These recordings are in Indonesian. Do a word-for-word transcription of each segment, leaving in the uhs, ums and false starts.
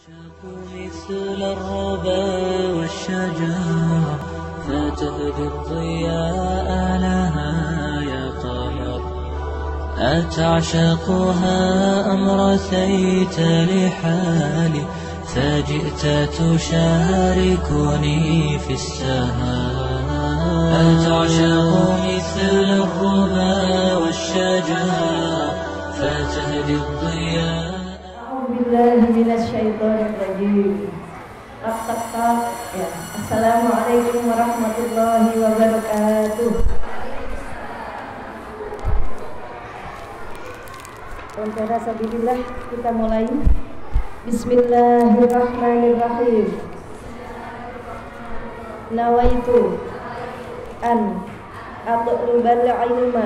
مثل الربا والشجر فتهدي الضياء لها يا قمر أتعشقها أم رثيت لحالي فجئت تشاركني في السهر أتعشق مثل الربا والشجر فتهدي الضياء. Ya. Assalamualaikum warahmatullahi wabarakatuh. Alhamdulillah, kita mulai. Bismillahirrahmanirrahim. Nawaitu an atlubal ilma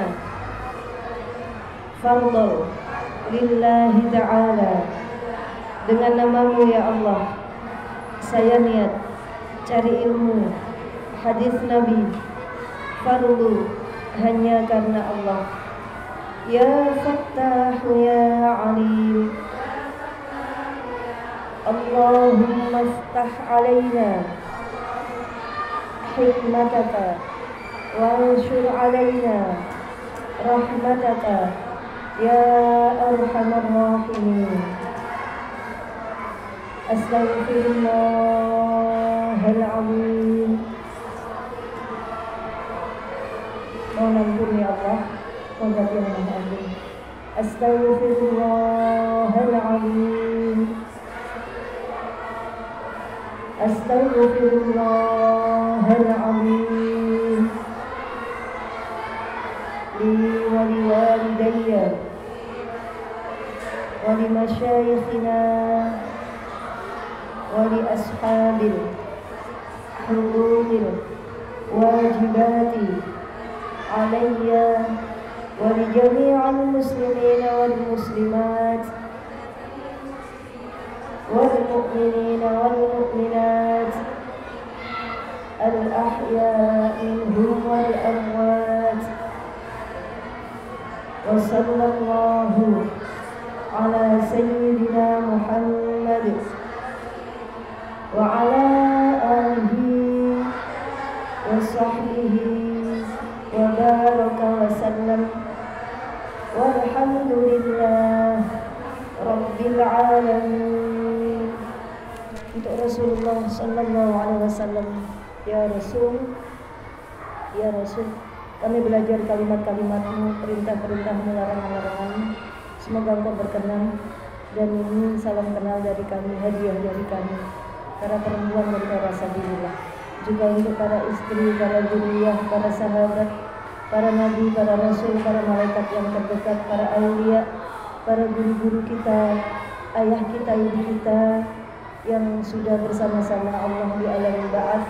fardhu lillahi ta'ala. Dengan namamu ya Allah, saya niat cari ilmu hadis Nabi fardu hanya karena Allah. Ya Fattah ya Alim, Allahumma aftah alaina hikmataka wanshur alaina rahmataka ya arhamar rahimin. Astaghfirullahaladzim. Mohon ampun ya Allah, Tuhan yang Maha Agung. Astaghfirullahaladzim. Astaghfirullahaladzim. Li wa li walidayya wa li masyayikhina wali ashabil hududil wajibati alayya wali jami'al muslimina wal muslimat wal mu'minina wal mu'minat al ahya minhum wal amwat. Wa sallallahu ala sayyidina Muhammad wa ala alihi wa sahbihi wa baraka wa sallam walhamdulillah rabbil alamin. Untuk Rasulullah sallallahu alaihi wasallam. Ya Rasul, ya Rasul, kami belajar kalimat-kalimatmu, perintah-perintahmu, larangan-laranganmu. Semoga engkau berkenan. Dan ini salam kenal dari kami, hadiah dari kami, para perempuan dan para sabilillah, juga untuk para istri, para zuriyah, para sahabat, para nabi, para rasul, para malaikat yang terdekat, para aulia, para guru-guru kita, ayah kita, ibu kita yang sudah bersama-sama Allah di alam ba'ats,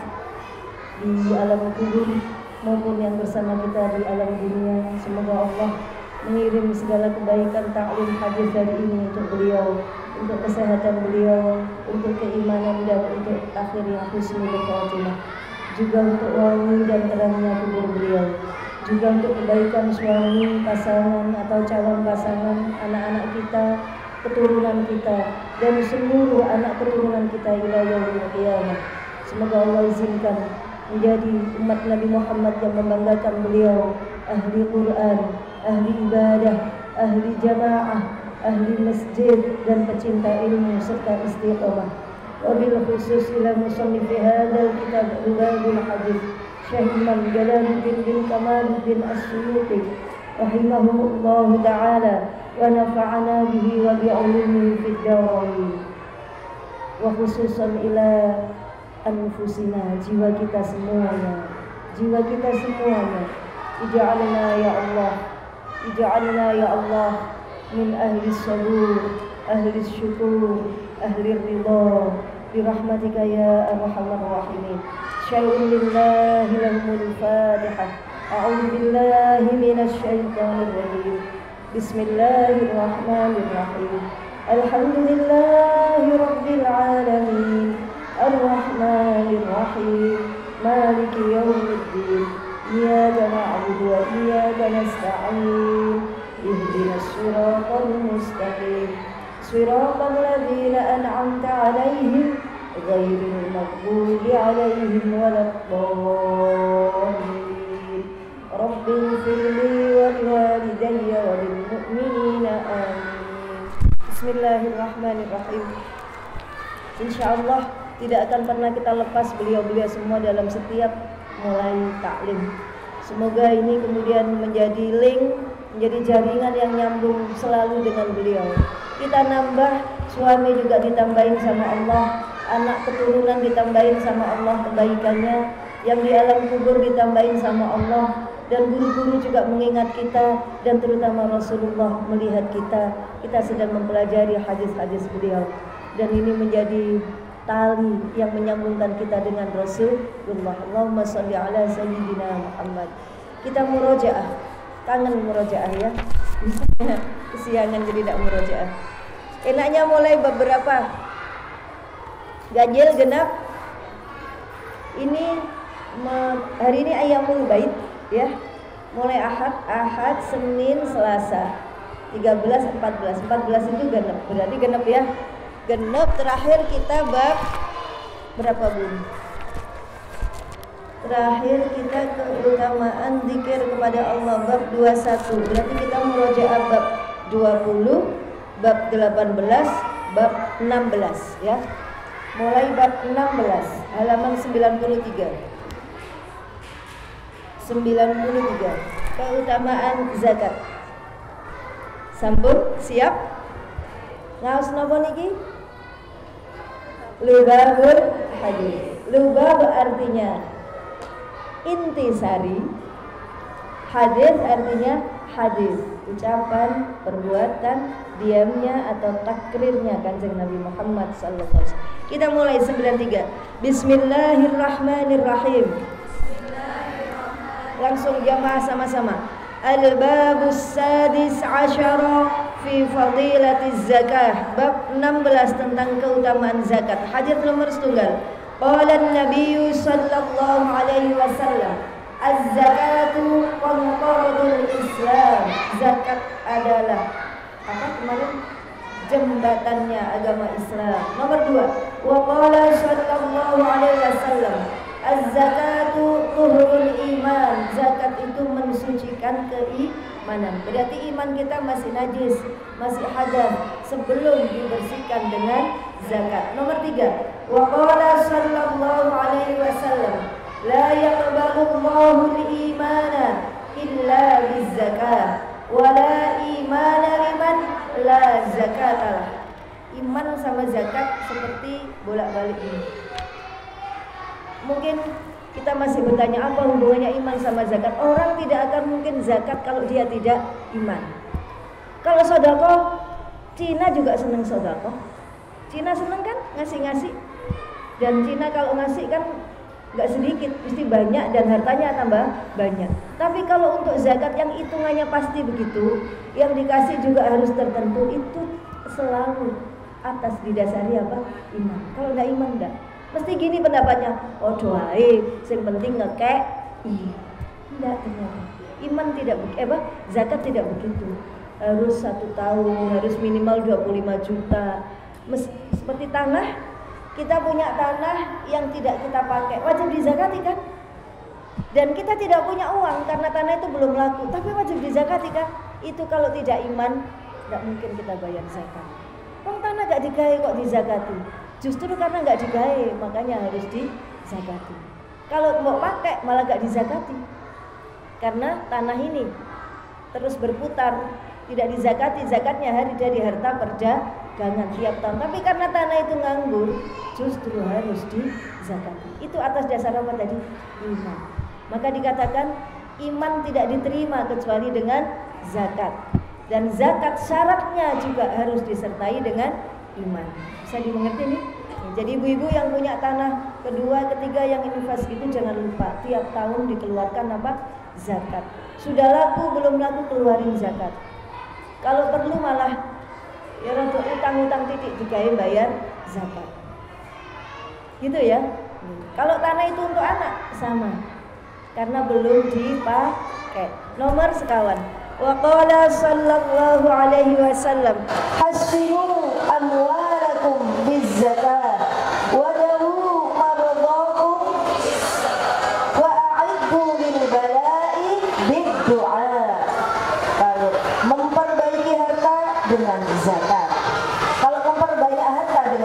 di alam kubur, maupun yang bersama kita di alam dunia. Semoga Allah mengirim segala kebaikan taklim hadis dari ini untuk beliau, untuk kesehatan beliau, untuk keimanan dan untuk akhir yang husnul khatimah, juga untuk wangi dan terangnya kubur beliau, juga untuk kebaikan suami, pasangan atau calon pasangan, anak-anak kita, keturunan kita, dan seluruh anak keturunan kita ila yaumil qiyamah. Semoga Allah izinkan menjadi umat Nabi Muhammad yang membanggakan beliau, ahli Quran, ahli ibadah, ahli jamaah, ahli masjid, dan pecinta ilmu serta istiqamah. Wabil khusus ila musannif hadzal kitab Rubabul Hadis Syekh Imam Jalaluddin bin Kamaluddin As-Suyuti rahimahullah ta'ala wa nafa'ana bihi wa bi'ulumihi fid darain. Wa khususan ila anfusina, jiwa kita semuanya, jiwa kita semuanya. Ij'alna ya Allah, ij'alna ya Allah min ahli sabur, ahli syukur, ahli ridha, birahmatika ya arhamar rahimin. Syai'un lillahi lahumul fatihah. A'udzu billahi minasy syaithanir rajim. Bismillahirrahmanirrahim. Alhamdulillahi rabbil alamin, arrahmanir rahim, maliki yaumiddin. Iyyaka na'budu wa iyyaka nasta'in. Ihdinas siratal mustaqim. صراط الذين أنعمت عليهم عليهم ولا الضالين رب اغفر لي ولوالدي وللمؤمنين آمين. Bismillahirrahmanirrahim. Insyaallah tidak akan pernah kita lepas beliau-beliau semua dalam setiap mulai taklim. Semoga ini kemudian menjadi link, menjadi jaringan yang nyambung selalu dengan beliau. Kita nambah, suami juga ditambahin sama Allah, anak keturunan ditambahin sama Allah kebaikannya, yang di alam kubur ditambahin sama Allah, dan guru-guru juga mengingat kita, dan terutama Rasulullah melihat kita. Kita sedang mempelajari hadis-hadis beliau, dan ini menjadi tali yang menyambungkan kita dengan Rasulullah. Allahumma sholli ala sayyidina Muhammad. Kita murojaah, kangen murojaah ya. Misalnya kesiangan jadi tidak murojaah. Enaknya mulai beberapa ganjil genap. Ini hari ini Ayyamul Bait ya. Mulai Ahad, Ahad, Senin, Selasa. tiga belas, empat belas. empat belas itu genap. Berarti genap ya. Genap terakhir kita bab berapa Bu? Terakhir kita keutamaan zikir kepada Allah bab dua puluh satu. Berarti kita murojaah bab dua puluh, bab delapan belas, bab enam belas ya. Mulai bab enam belas halaman sembilan puluh tiga. sembilan puluh tiga. Keutamaan zakat. Sampun siap? Ngaos napa niki? Lubabul hadis. Lubab artinya intisari. Hadis artinya hadis, ucapan, perbuatan, diamnya atau takrirnya Kanjeng Nabi Muhammad sallallahu alaihi wasallam. Kita mulai sembilan puluh tiga. Bismillahirrahmanirrahim. Langsung jamaah sama-sama. Al-babus sadis asyara fi fadilatiz zakah. Bab enam belas tentang keutamaan zakat. Hadis nomor setunggal. Qala an-nabiy sallallahu alaihi wasallam, az-zakatu qantaradul Islam. Zakat adalah apa kemarin? Jembatannya agama Islam. Nomor dua. Wa qala sallallahu alaihi wasallam, az-zakatu tuhurul iman. Zakat itu mensucikan keimanan. Berarti iman kita masih najis, masih hadas sebelum dibersihkan dengan zakat. Nomor tiga. Wa qala sallallahu alaihi wasallam, la yaqbalu Allahu al-imana illa biz-zakah wa la imana liman la zakata. Iman sama zakat seperti bolak-balik ini. Mungkin kita masih bertanya apa hubungannya iman sama zakat. Orang tidak akan mungkin zakat kalau dia tidak iman. Kalau sedekah, Cina juga senang sedekah. Cina senang kan ngasih-ngasih. Dan Cina kalau ngasih kan nggak sedikit, mesti banyak dan hartanya tambah banyak. Tapi kalau untuk zakat yang hitungannya pasti begitu, yang dikasih juga harus tertentu, itu selalu atas didasari apa? Iman. Kalau nggak iman enggak. Mesti gini pendapatnya, oh doae, yang penting ngekek. Iya, tidak ternyata. Iman tidak begitu, eh, bah, zakat tidak begitu. Harus satu tahun, harus minimal dua puluh lima juta. Mes, seperti tanah, kita punya tanah yang tidak kita pakai, wajib dizakati kan? Dan kita tidak punya uang karena tanah itu belum laku, tapi wajib dizakati kan? Itu kalau tidak iman, tidak mungkin kita bayar zakat. Uang tanah gak digawe kok dizakati. Justru karena nggak digawe, makanya harus dizakati. Kalau mau pakai malah nggak dizakati, karena tanah ini terus berputar, tidak dizakati. Zakatnya hari dari harta perdagangan tiap tahun. Tapi karena tanah itu nganggur, justru harus dizakati. Itu atas dasar apa tadi? Iman. Maka dikatakan iman tidak diterima kecuali dengan zakat. Dan zakat syaratnya juga harus disertai dengan iman. Bisa dimengerti nih? Jadi ibu-ibu yang punya tanah kedua, ketiga yang invest itu jangan lupa tiap tahun dikeluarkan apa? Zakat. Sudah laku belum laku keluarin zakat. Kalau perlu malah ya untuk utang-utang titik digawe bayar zakat. Gitu ya. Kalau tanah itu untuk anak sama. Karena belum dipakai. Nomor sekawan. Wa qala sallallahu alaihi wasallam, hasinu amwalakum bizzakah wa dawu maradakum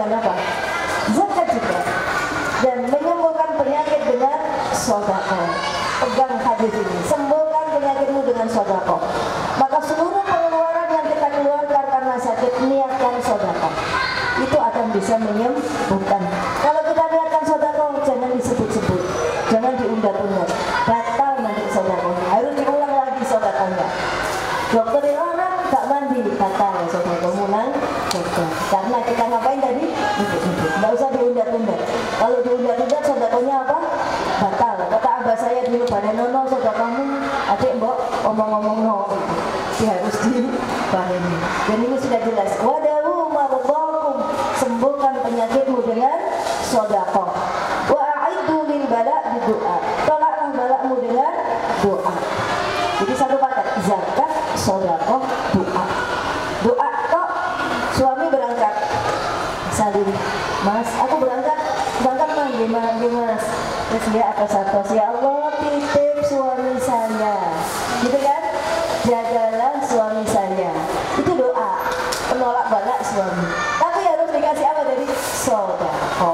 dengan apa? Zakat juga. Dan menyembuhkan penyakit dengan sedekah. Pegang hadis ini, sembuhkan penyakitmu dengan sedekah. Maka seluruh pengeluaran yang kita keluarkan karena sakit, niatkan sedekah. Itu akan bisa menyembuhkan. Kalau kita niatkan sedekah, jangan disebut-sebut, jangan diunda-unda. Batal nanti sedekahnya, harus diulang lagi sedekahnya. Dokter orang gak mandi, batal sedekah, ulang sedekah. Karena kita ngapain tadi? Nggak usah diunda-unda. Kalau diunda-unda sedekahnya apa? Batal. Kata abah saya dulu, pada nono sedekahmu, adik mbok omong-omong no, itu harus dipahami. Dan ini sudah jelas. Wadawu mardakum, sembuhkan penyakitmu dengan sedekah. Wa a'iddu lil bala bidu'a, tolaklah balamu dengan doa. Jadi satu paket, zakat, sedekah, doa. Doa kok suami berangkat, salim, mas, aku berangkat, berangkat mah gimana mas? Terus dia apa satu, ya Allah titip suami saya, gitu kan? Jagalah suami saya. Itu doa penolak bala suami. Tapi harus dikasih apa dari sedekah.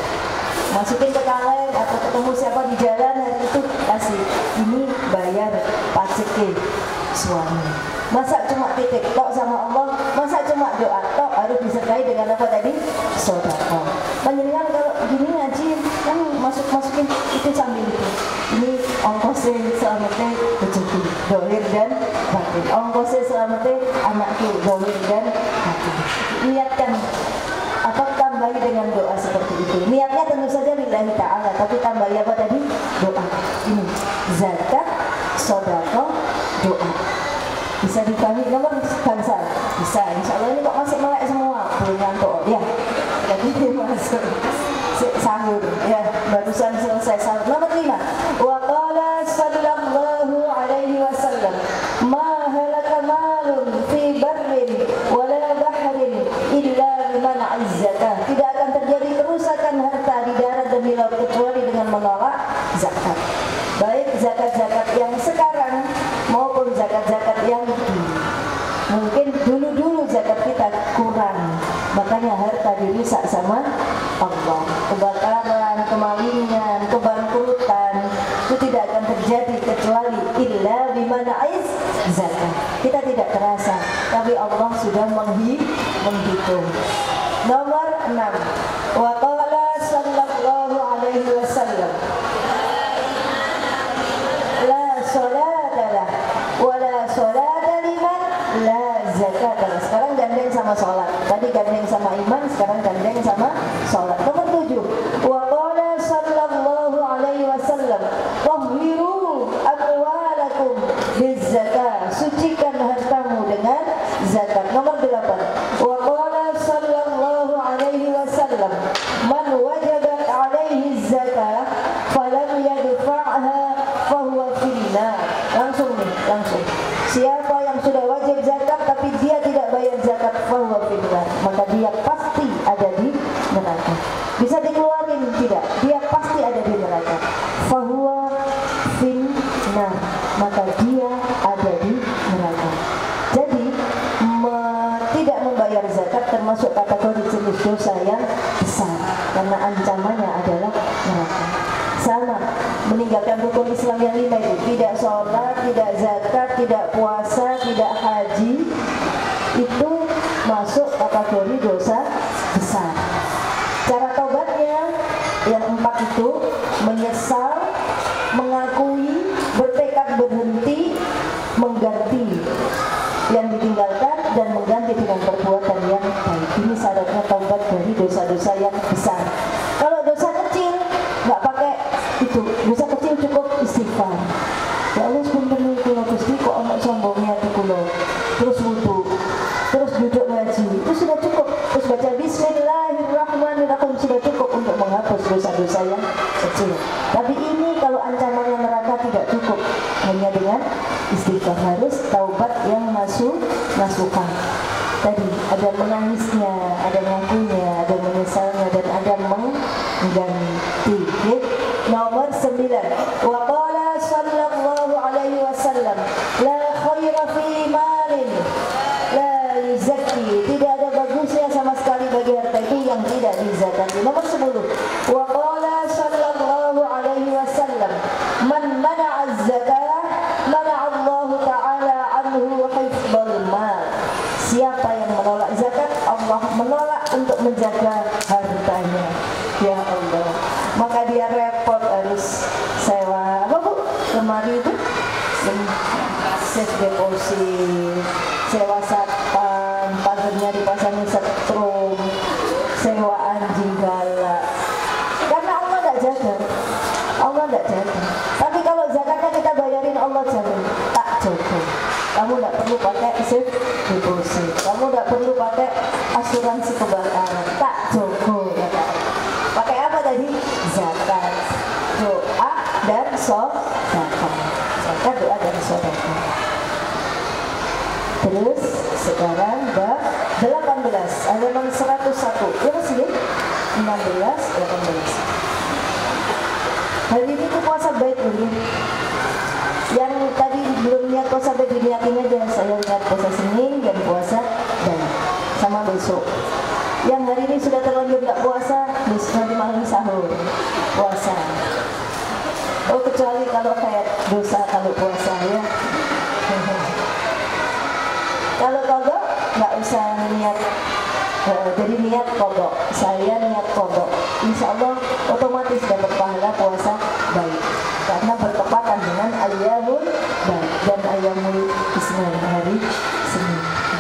Masukin ke kaleng atau ketemu siapa di jalan hari itu, kasih ini bayar pajaknya suami. Masa cuma titik tok sama Allah, masa cuma doa tok, harus disertai dengan apa tadi? Sedekah. Panjenengan kalau gini ngaji kan masuk-masukin itu sambil itu. Ini ongkosnya selamatnya rezeki, dohir dan batin. Ongkosnya selamatnya anakku, dohir dan batin. Niatkan apa, tambahi dengan doa seperti itu. Niatnya tentu saja lillahi ta'ala, tapi tambahi apa tadi? Doa. Ini zakat, sedekah, doa. Bisa dipahami nomor bangsa? Bisa, insya Allah. Ini kok masih melek semua, belum ngantuk ya. Jadi masuk sahur ya, barusan selesai sahur. Nomor lima, wa qala sallallahu alaihi wasallam, ma halaka malun fi barrin wala bahrin illa liman azzaka. Tidak akan terjadi kerusakan harta di darat dan di laut kecuali dengan menolak zakat. Baik zakat-zakat yang sekarang maupun zakat-zakat yang dulu. Mungkin dulu-dulu zakat kita kurang, makanya harta dirusak sama Allah. Kebakaran, kemalingan, kebangkrutan itu tidak akan terjadi kecuali illa bimana aiz zakat. Kita tidak terasa, tapi Allah sudah menghi menghitung. Nomor enam, wa qala sallallahu alaihi wasallam, la sholata wala sholata liman la zakat. Sekarang gandeng sama sholat. Tadi gandeng sama iman, sekarang gandeng sama sholat. Nomor tujuh, wa qala sallallahu alaihi wasallam, tahhiru amwalakum bizzakat, sucikan hartamu dengan zakat. Nomor delapan, wa qala sallallahu alaihi wasallam, man wajabat alaihi zakat falam yadfa'ha fahuwa finnar. Langsung nih, langsung. Siapa yang sudah wajib zakat tapi dia tidak bayar zakat, fahuwa finnar, maka dia pasti ada di neraka. Bisa dikeluarin tidak? Dia pasti ada di neraka. Fahuwa finnar, maka dia ada di neraka. Jadi me, tidak membayar zakat termasuk kategori jenis dosa yang besar, karena ancamannya adalah neraka. Sama meninggalkan rukun Islam yang lima itu, tidak sholat, tidak zakat, tidak puasa, tidak haji, itu masuk kategori dosa besar. Cara taubatnya yang empat itu, menyesal, mengakui, bertekad berhenti, mengganti yang ditinggalkan dan mengganti dengan perbuatan yang baik. Ini syaratnya taubat dari dosa-dosa yang besar. Kalau dosa kecil nggak pakai itu, dosa kecil cukup istighfar. Ya Allah sebenarnya kula Gusti kok ana sombongnya hati kula. Terus wudu, terus duduk ngaji, itu sudah cukup. Terus baca Bismillahirrahmanirrahim, sudah cukup untuk menghapus dosa-dosa yang kecil. Tapi ini kalau ancamannya neraka tidak cukup, hanya dengan istighfar. Harus taubat yang masuk masukan. Tadi ada menangisnya, ada ngakunya, ada menyesalnya, dan ada mengganti. Okay? Nomor sembilan, wa qala sallallahu alaihi wasallam, la khaira fi malin la yuzakki. Tidak ada bagusnya sama sekali bagi harta itu yang tidak kebaikan. Nomor sepuluh. Wa qala sallallahu alaihi wasallam, man mana'a az-zakah mana'a Allah taala anhu hifdzal mal. Siapa yang menolak zakat, Allah menolak untuk menjaga hartanya. Ya Allah. Maka dia repot harus sewa apa Bu? Kemarin itu safe deposit, sewa satpam, pagernya dipasangin setrum, sewa anjing galak. Karena Allah tidak jaga, Allah tidak jaga. Tapi kalau zakatnya kita bayarin, Allah jaga. Tak jaga. Kamu tidak perlu pakai safe deposit, kamu tidak perlu pakai asuransi kebakaran. Tak jaga. Pakai apa tadi? Zakat, doa dan sedekah. Zakat, doa dan sedekah. Terus sekarang bab delapan belas, halaman seratus satu. Ya masih ya? enam belas, delapan belas. Hari ini tuh puasa baik dulu. Yang tadi belum niat puasa baik diniatin aja. Saya niat puasa Senin dan puasa dan sama besok. Yang hari ini sudah terlanjur tidak puasa, besok nanti malam sahur puasa. Oh kecuali kalau kayak dosa kalau puasa ya. Kalau kodok nggak usah niat, uh, jadi niat kodok. Saya niat kodok. Insya Allah otomatis dapat pahala puasa baik karena bertepatan dengan ayyamul baik dan ayyamul isnin hari Senin.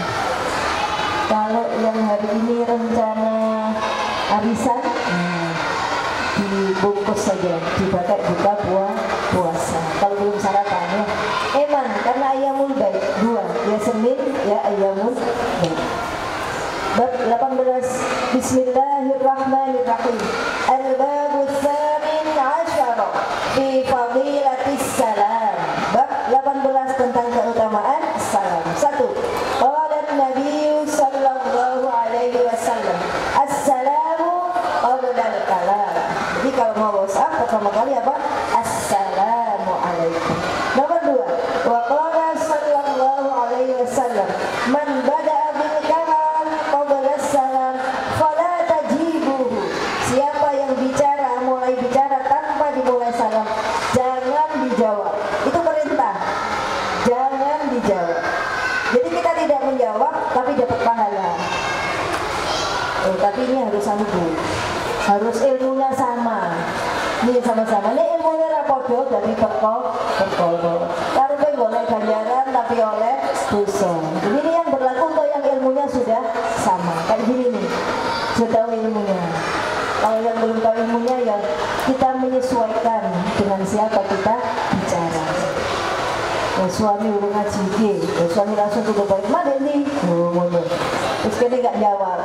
Kalau yang hari ini rencana arisan, nah, dibungkus saja, dipakai buka puasa puasa. Kalau belum sarapan ya, eman karena ayyamul baik dua, ya Senin ya ayyamul baik. Bab delapan belas. Bismillahirrahmanirrahim. Al-babu tsamin asyara fi fadilatis salam. Bab delapan belas tentang keutamaan salam. Satu. Qala Nabi sallallahu alaihi wasallam, Assalamu qabla al-kalam. Jadi kalau mau WhatsApp pertama kali apa? Assalamu alaikum. Nomor dua. Wa qala sallallahu alaihi wasallam, man bada'a bil kalam qabla as-salam fala tajibuhu. Siapa yang bicara mulai bicara tanpa dimulai salam, jangan dijawab. Itu perintah. Jangan dijawab. Jadi kita tidak menjawab tapi dapat pahala. Oh, tapi ini harus sanggup. Harus ilmunya sama. Ini sama-sama. Ini ilmunya rapodo dari perkol perkol. Karena boleh ganjaran tapi oleh dosa. Jadi ini yang berlaku untuk yang ilmunya sudah sama. Kayak gini nih. Sudah tahu ilmunya. Kalau yang belum tahu ilmunya ya kita menyesuaikan dengan siapa kita bicara. Ya, suami udah ngaji ke, ya, suami langsung tuh baik mana nih, oh, terus kita nggak jawab.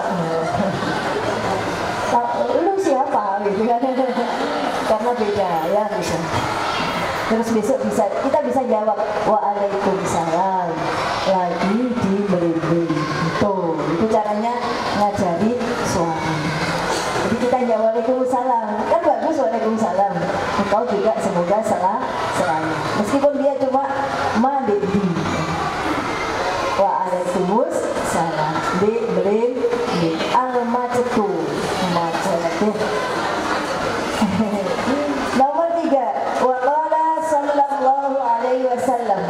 Lu siapa gitu kan? Karena beda ya bisa. Terus besok bisa kita bisa jawab waalaikumsalam lagi di belimbing. Tuh itu caranya ngajari suami. Jadi kita jawab waalaikumsalam kan bagus, waalaikumsalam. Engkau juga semoga salah selalu. Meskipun dia cuma madedi. Waalaikumsalam di belimbing al macetu macet. Nomor tiga. Wa qala sallallahu alaihi wasallam,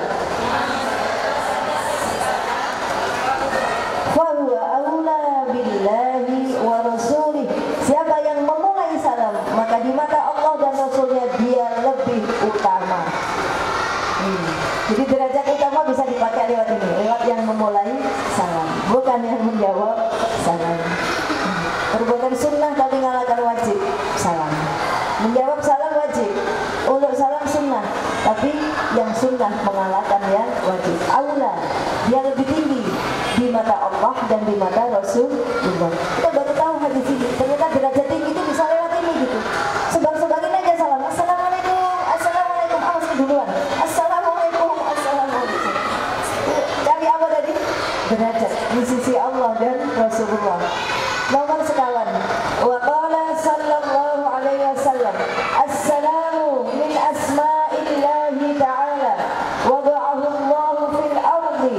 fa huwa aula billahi wa rasulih. Siapa yang memulai salam, maka di mata Allah dan Rasulnya dia lebih utama. Hmm. Jadi derajat utama bisa dipakai lewat ini, lewat yang memulai salam, bukan yang menjawab salam. Hmm. Perbuatan sunnah tapi ngalahkan wajib salam. Menjawab salam wajib, untuk salam sunnah, tapi yang sunnah mengalahkan yang wajib. Aula, dia lebih tinggi di mata Allah dan di mata Rasulullah. Kita baru tahu hadis ini. Ternyata derajat tinggi itu bisa lewat ini gitu. Sebar-sebarin aja salam. Assalamualaikum, assalamualaikum. Awas keduluan. Assalamualaikum, assalamualaikum. Cari apa tadi? Derajat di sisi Allah dan Rasulullah. Nomor sekawan. Wa qala sallallahu alaihi wasallam, assalamu min asma'illahi ta'ala wada'ahu Allahu fil ardi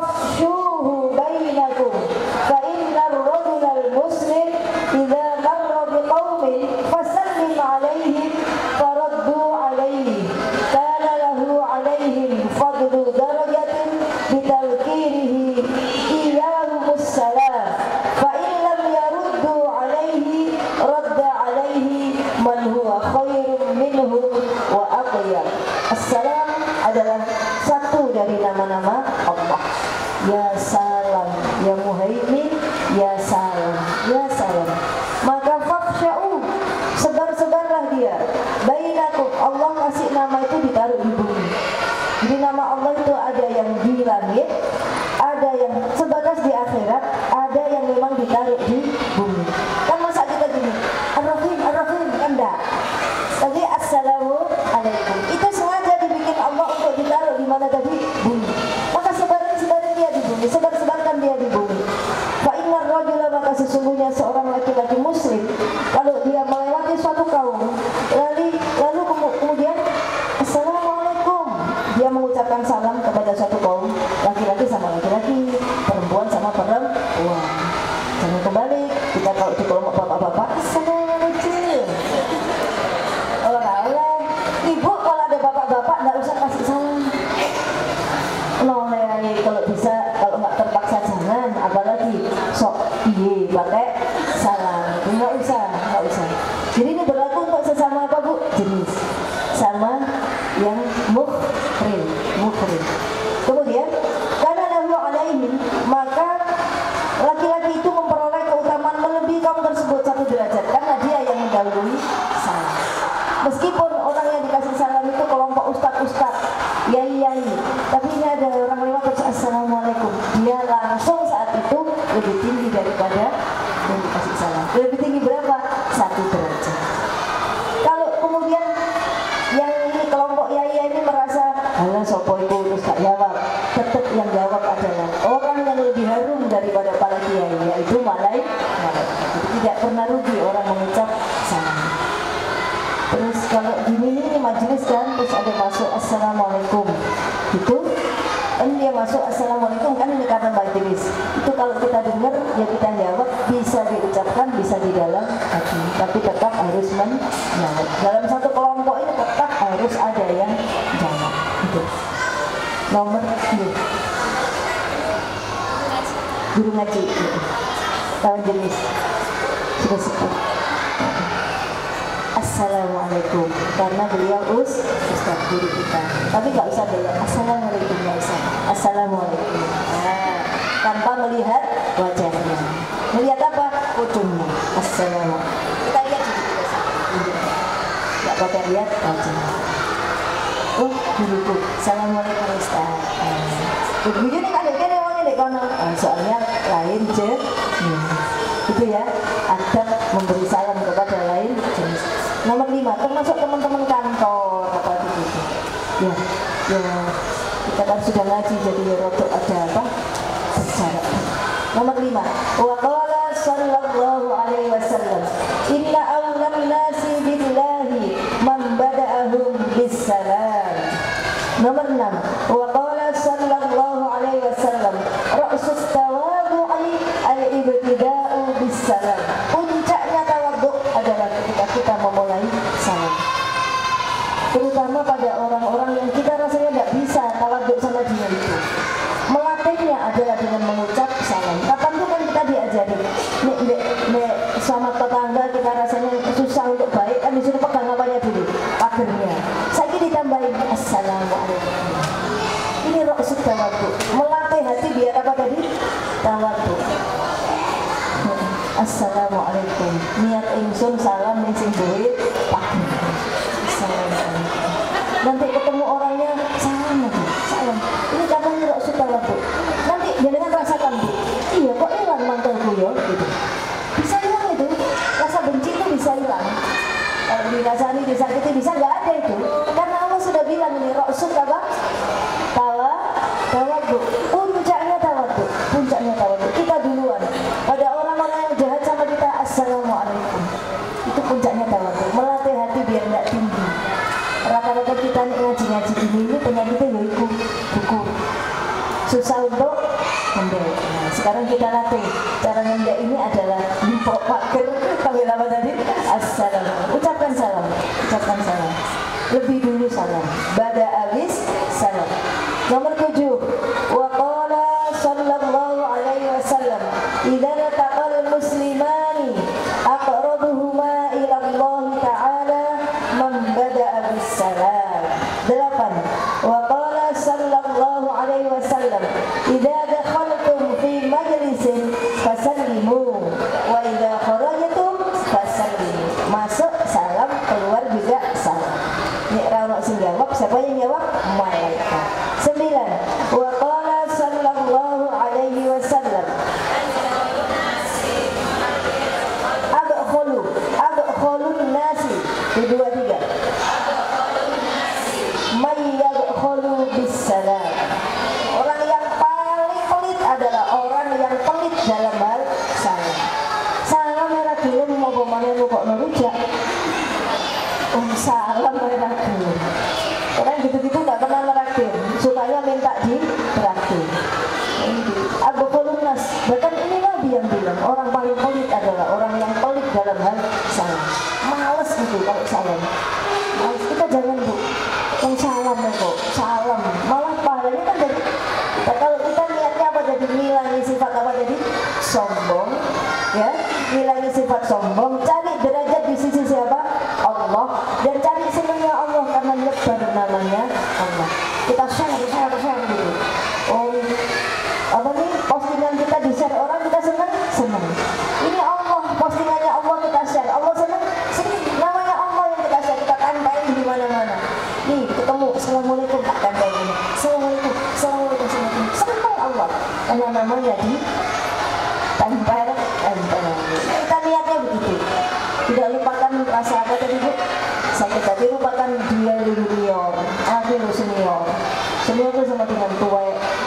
fafshuhu bainakum fa inna ar-rajula al-muslim idza marra dia. Bainakum, Allah kasih nama itu ditaruh di bumi. Jadi nama Allah itu ada yang di langit, ada yang sebatas di akhirat, ada yang memang ditaruh di bumi. Kan masa kita gini, Ar-Rahim, Ar-Rahim, kan enggak. Tapi Assalamualaikum itu sengaja dibikin Allah untuk ditaruh di mana tadi? Bumi. Maka sebaran-sebaran dia di bumi, sebar-sebarkan dia di bumi. Fa innar rajula, maka sesungguhnya seorang laki-laki muslim kalau dia melewati suatu kaum, lalu lalu kemudian Assalamualaikum, dia mengucapkan salam kepada suatu kaum, laki-laki sama laki-laki, perempuan sama perempuan. Jangan kembali kita kalau di kelompok bapak-bapak Assalamualaikum. Orang-orang ibu kalau ada bapak-bapak nggak usah kasih salam. Nolai kalau bisa, kalau nggak terpaksa jangan, apalagi sok iye pakai salam, nggak usah, nggak usah. Jadi ini berlaku untuk sesama apa bu? Jenis sama yang muhrim, muhrim. Kemudian karena nahu alaihi, maka laki-laki itu memperoleh keutamaan melebihi kaum tersebut satu derajat karena dia yang mendahului salam. Meskipun orang yang dikasih salam itu kelompok ustad-ustad, yai-yai, tapi ini ada orang lewat terus Assalamualaikum, dia langsung saat itu lebih tinggi daripada yang dikasih salam. Lebih tinggi berapa? Satu derajat. Kalau kemudian yang ini kelompok yai-yai ini merasa alah sopo itu terus tak jawab, tetap yang jawab adalah orang yang lebih harum daripada para kiai, yaitu malaikat. Jadi tidak pernah rugi orang mengucap salam. Terus kalau gini ini majelis kan, terus ada masuk Assalamualaikum itu kan dia masuk Assalamualaikum kan ini karena majelis itu kalau kita dengar ya kita jawab, bisa diucapkan bisa di dalam hati, tapi tetap harus menjawab. Dalam satu kelompok ini tetap harus ada yang jawab. Itu nomor dua guru ngaji lawan jenis sudah sebut Assalamualaikum karena beliau us ustaz guru kita, tapi nggak usah beliau Assalamualaikum, nggak usah Assalamualaikum, nah, tanpa melihat wajahnya, melihat apa? Ujungnya. Assalamualaikum, kita lihat juga, nggak pakai lihat wajahnya. Oh guruku, Assalamualaikum ustaz. Guru ini kan ada kan emangnya dek kono, soalnya lain je, itu ya, adab memberi salam kepada lain jenis. Nomor lima, termasuk teman-teman kantor apa begitu. Ya, ya kita kan sudah ngaji jadi ya rotok ada apa berjarak. Nomor lima, wa qala sallallahu alaihi wasallam, inna awlan nasi billahi man bada'ahum bisalam. Nomor enam, wa qala sallallahu alaihi wasallam, ra'sus tawadhu'i al-ibtida'u bisalam. Puncaknya tawadhu adalah ketika kita memulai salam. Terutama pada orang-orang yang kita rasanya tidak bisa tawadhu sama dia itu. Melatihnya adalah dengan mengucap salam. Kapan itu kan kita diajari, nek nek nek sama tetangga kita rasanya susah untuk baik kan disuruh pegang apanya dulu, pagernya. Saya ditambahin Assalamualaikum. Ini ra'sus tawadhu, melatih hati biar apa tadi? Tawadhu. Assalamualaikum. Niat ingsun salam ning sing duwe pager. Assalamualaikum. Nanti ketemu orangnya salam lagi, salam. Ini katanya ra'sus tawadhu. Nanti jangan rasakan bu. Iya kok hilang mantelku ya gitu. Bisa hilang itu. Rasa benci itu bisa hilang. Kalau dirasani, disakiti bisa nggak ada itu. Karena Allah sudah bilang ini ra'sus apa? Tawa, tawadhu. Puncaknya tawadhu. Puncaknya tawadhu. Kita duluan. Pada orang-orang yang jahat sama kita Assalamualaikum. Itu puncaknya tawadhu. Melatih hati biar nggak tinggi. Rata-rata kita nih ngaji-ngaji ini, ini penyakitnya yaitu buku. Susah untuk ngendek. Nah, sekarang kita latih. Cara ngendek ini adalah limpok pager. Panggil apa tadi? Assalamualaikum. Ucapkan salam. Ucapkan salam. Lebih dulu salam. Bada abis salam. Nomor tujuh. Wa qala sallallahu alaihi wasallam, idza taqal muslimani aqrabuhuma ila Allah ta'ala man bada'a bis salam. Delapan. Wa qala sallallahu alaihi wasallam, idza dakhaltum fi majlisin fasallimu wa idza kharajtum fasallimu. Masuk salam, keluar sing jawab, siapa yang jawab? Malaikat. Sembilan. Wa qala sallallahu alaihi wasallam adkhulu adkhulun nasi di dua tiga may yadkhulu bis salam. Orang yang paling pelit adalah orang yang pelit dalam hal salam. Salam merah gelem mau pemane kok nurujak. Oh, salam merah gelem. Orang gitu-gitu enggak pernah meraktir, sukanya minta di traktir. Abu Kulunas, bahkan ini Nabi yang bilang orang paling pelit adalah orang yang pelit dalam hal salam. Males gitu kalau salam. Males, kita jangan bu, yang salam kok, salam. Malah pahalanya kan jadi, kita, kalau kita niatnya apa jadi ngilangi sifat apa jadi sombong, ya, ngilangi sifat sombong, cari derajat di sisi siapa? Allah, dan cari senangnya Allah karena nyebar namanya Allah. Kita share, share, share gitu. Oh, apa nih postingan kita di share orang kita senang, senang. Ini Allah, postingannya Allah kita share, Allah senang, senang. Namanya Allah yang kita share, kita tempelin di mana-mana. Nih ketemu, assalamualaikum, tak tempelin. Assalamualaikum, assalamualaikum, assalamualaikum. Senang Allah, karena namanya di tempel, tempel. Kita niatnya begitu. Tidak lupakan rasa apa tadi bu? Sakit hati lupakan dia junior, aku senior. Senior itu sama dengan tua.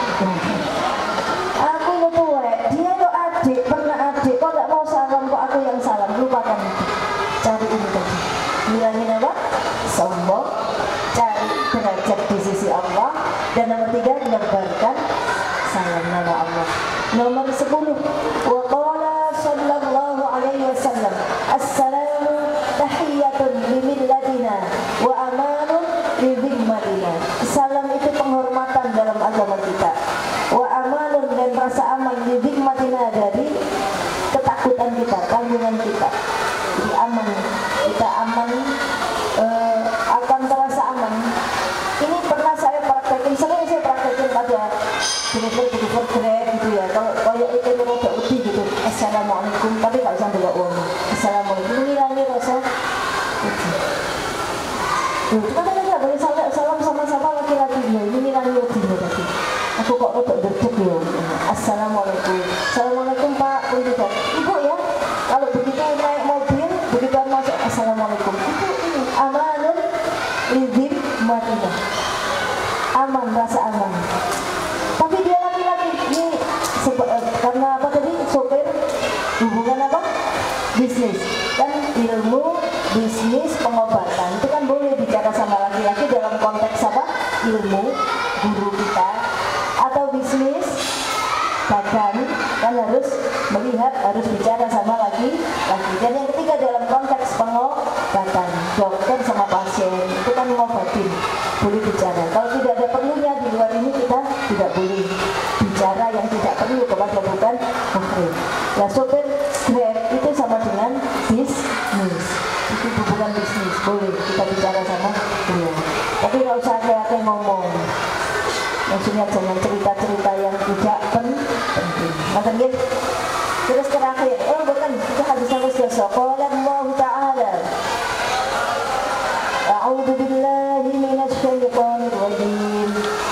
Aku itu tua, dia itu adik, pernah adik. Kok tidak mau salam, kok aku yang salam? Lupakan itu. Cari ini tadi. Bilangin apa? Sombong. Cari derajat di sisi Allah. Dan nomor tiga, menebarkan salam nama Allah. Nomor sepuluh. Wa qala sallallahu alaihi wasallam assalamu tahiyatun bimillatina wa amanun bidhimmatina. Salam itu penghormatan dalam agama kita. Wa amanun, dan rasa aman bidhimmatina, dari ketakutan kita, tanggungan kita. Jadi aman, kita aman, uh, akan terasa aman. Ini pernah saya praktekin, sering saya praktekin pada driver-driver Grab gitu ya. Kalau kayak itu rada wedi gitu, assalamualaikum, tapi gak usah delok wong. Assalamualaikum, ngilangi rasa wedi. Tuh, kita kan enggak boleh salam, salam sama-sama laki-laki ya. Ini ngilangi wedi tadi. Aku kok rada deg-deg ya. Assalamualaikum. Assalamualaikum Pak, punten. Ibu ya, kalau begitu naik mobil, begitu masuk assalamualaikum. Itu ini amanun lidhim madinah. Aman, rasa aman. Tapi dia laki-laki ini seba, eh, karena apa tadi? Sopir, hubungan apa? Bisnis. Dan ilmu, bisnis, pengobatan itu kan boleh bicara sama laki-laki dalam konteks apa? Ilmu, guru kita, atau bisnis, dagang, kan harus melihat, harus bicara sama laki-laki. Dan yang ketiga dalam konteks pengobatan, dokter sama pasien itu kan mengobatin, boleh bicara. Kalau tidak ada perlunya di luar ini kita tidak boleh bicara yang tidak perlu kepada bukan muhrim. Ya, sopir Grab itu sama dengan bisnis, itu hubungan bisnis, boleh kita bicara sama dia. Tapi nggak usah kayak ngomong, maksudnya jangan cerita-cerita yang tidak penting. Makan gitu. Terus terakhir, oh bukan, itu hadis yang sudah qala Allah Ta'ala a'udzu billahi minasy syaithanir rajim.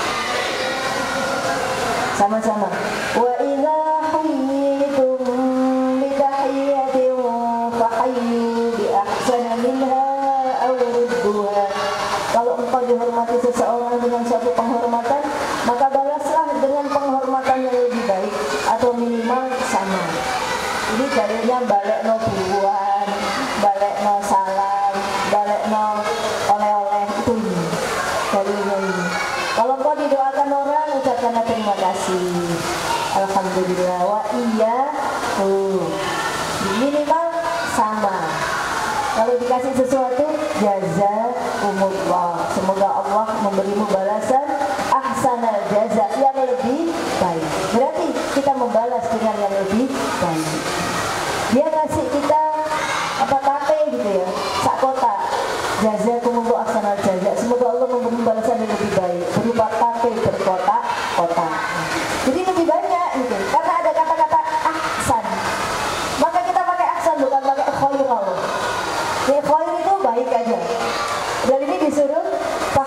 Sama-sama. Wa idza hayyitum bi tahiyyatin fahayyu bi ahsana minha aw rudduha. Kalau engkau dihormati seseorang dengan suatu penghormatan, maka balaslah dengan penghormatan yang lebih baik atau minimal sama. Ini dalilnya balik no buruan, balik no salam, balik no oleh-oleh, itu ini dalilnya ini. Kalau kau didoakan orang, ucapkanlah terima kasih, alhamdulillah, wa iya, tuh minimal sama. Kalau dikasih sesuatu, jazakumullah, semoga Allah memberimu balasan ahsanal jaza, yang lebih baik. Berarti kita membalas dengan yang lebih baik. Dia ngasih kita apa tape gitu ya, sak kotak, jazakumullah ahsanal jaza, semoga Allah memberi balasan yang lebih baik berupa tape berkotak-kotak. Jadi lebih banyak gitu, karena ada kata-kata ahsan, maka kita pakai ahsan, bukan pakai khairul. Ya khair itu baik aja. Dan ini disuruh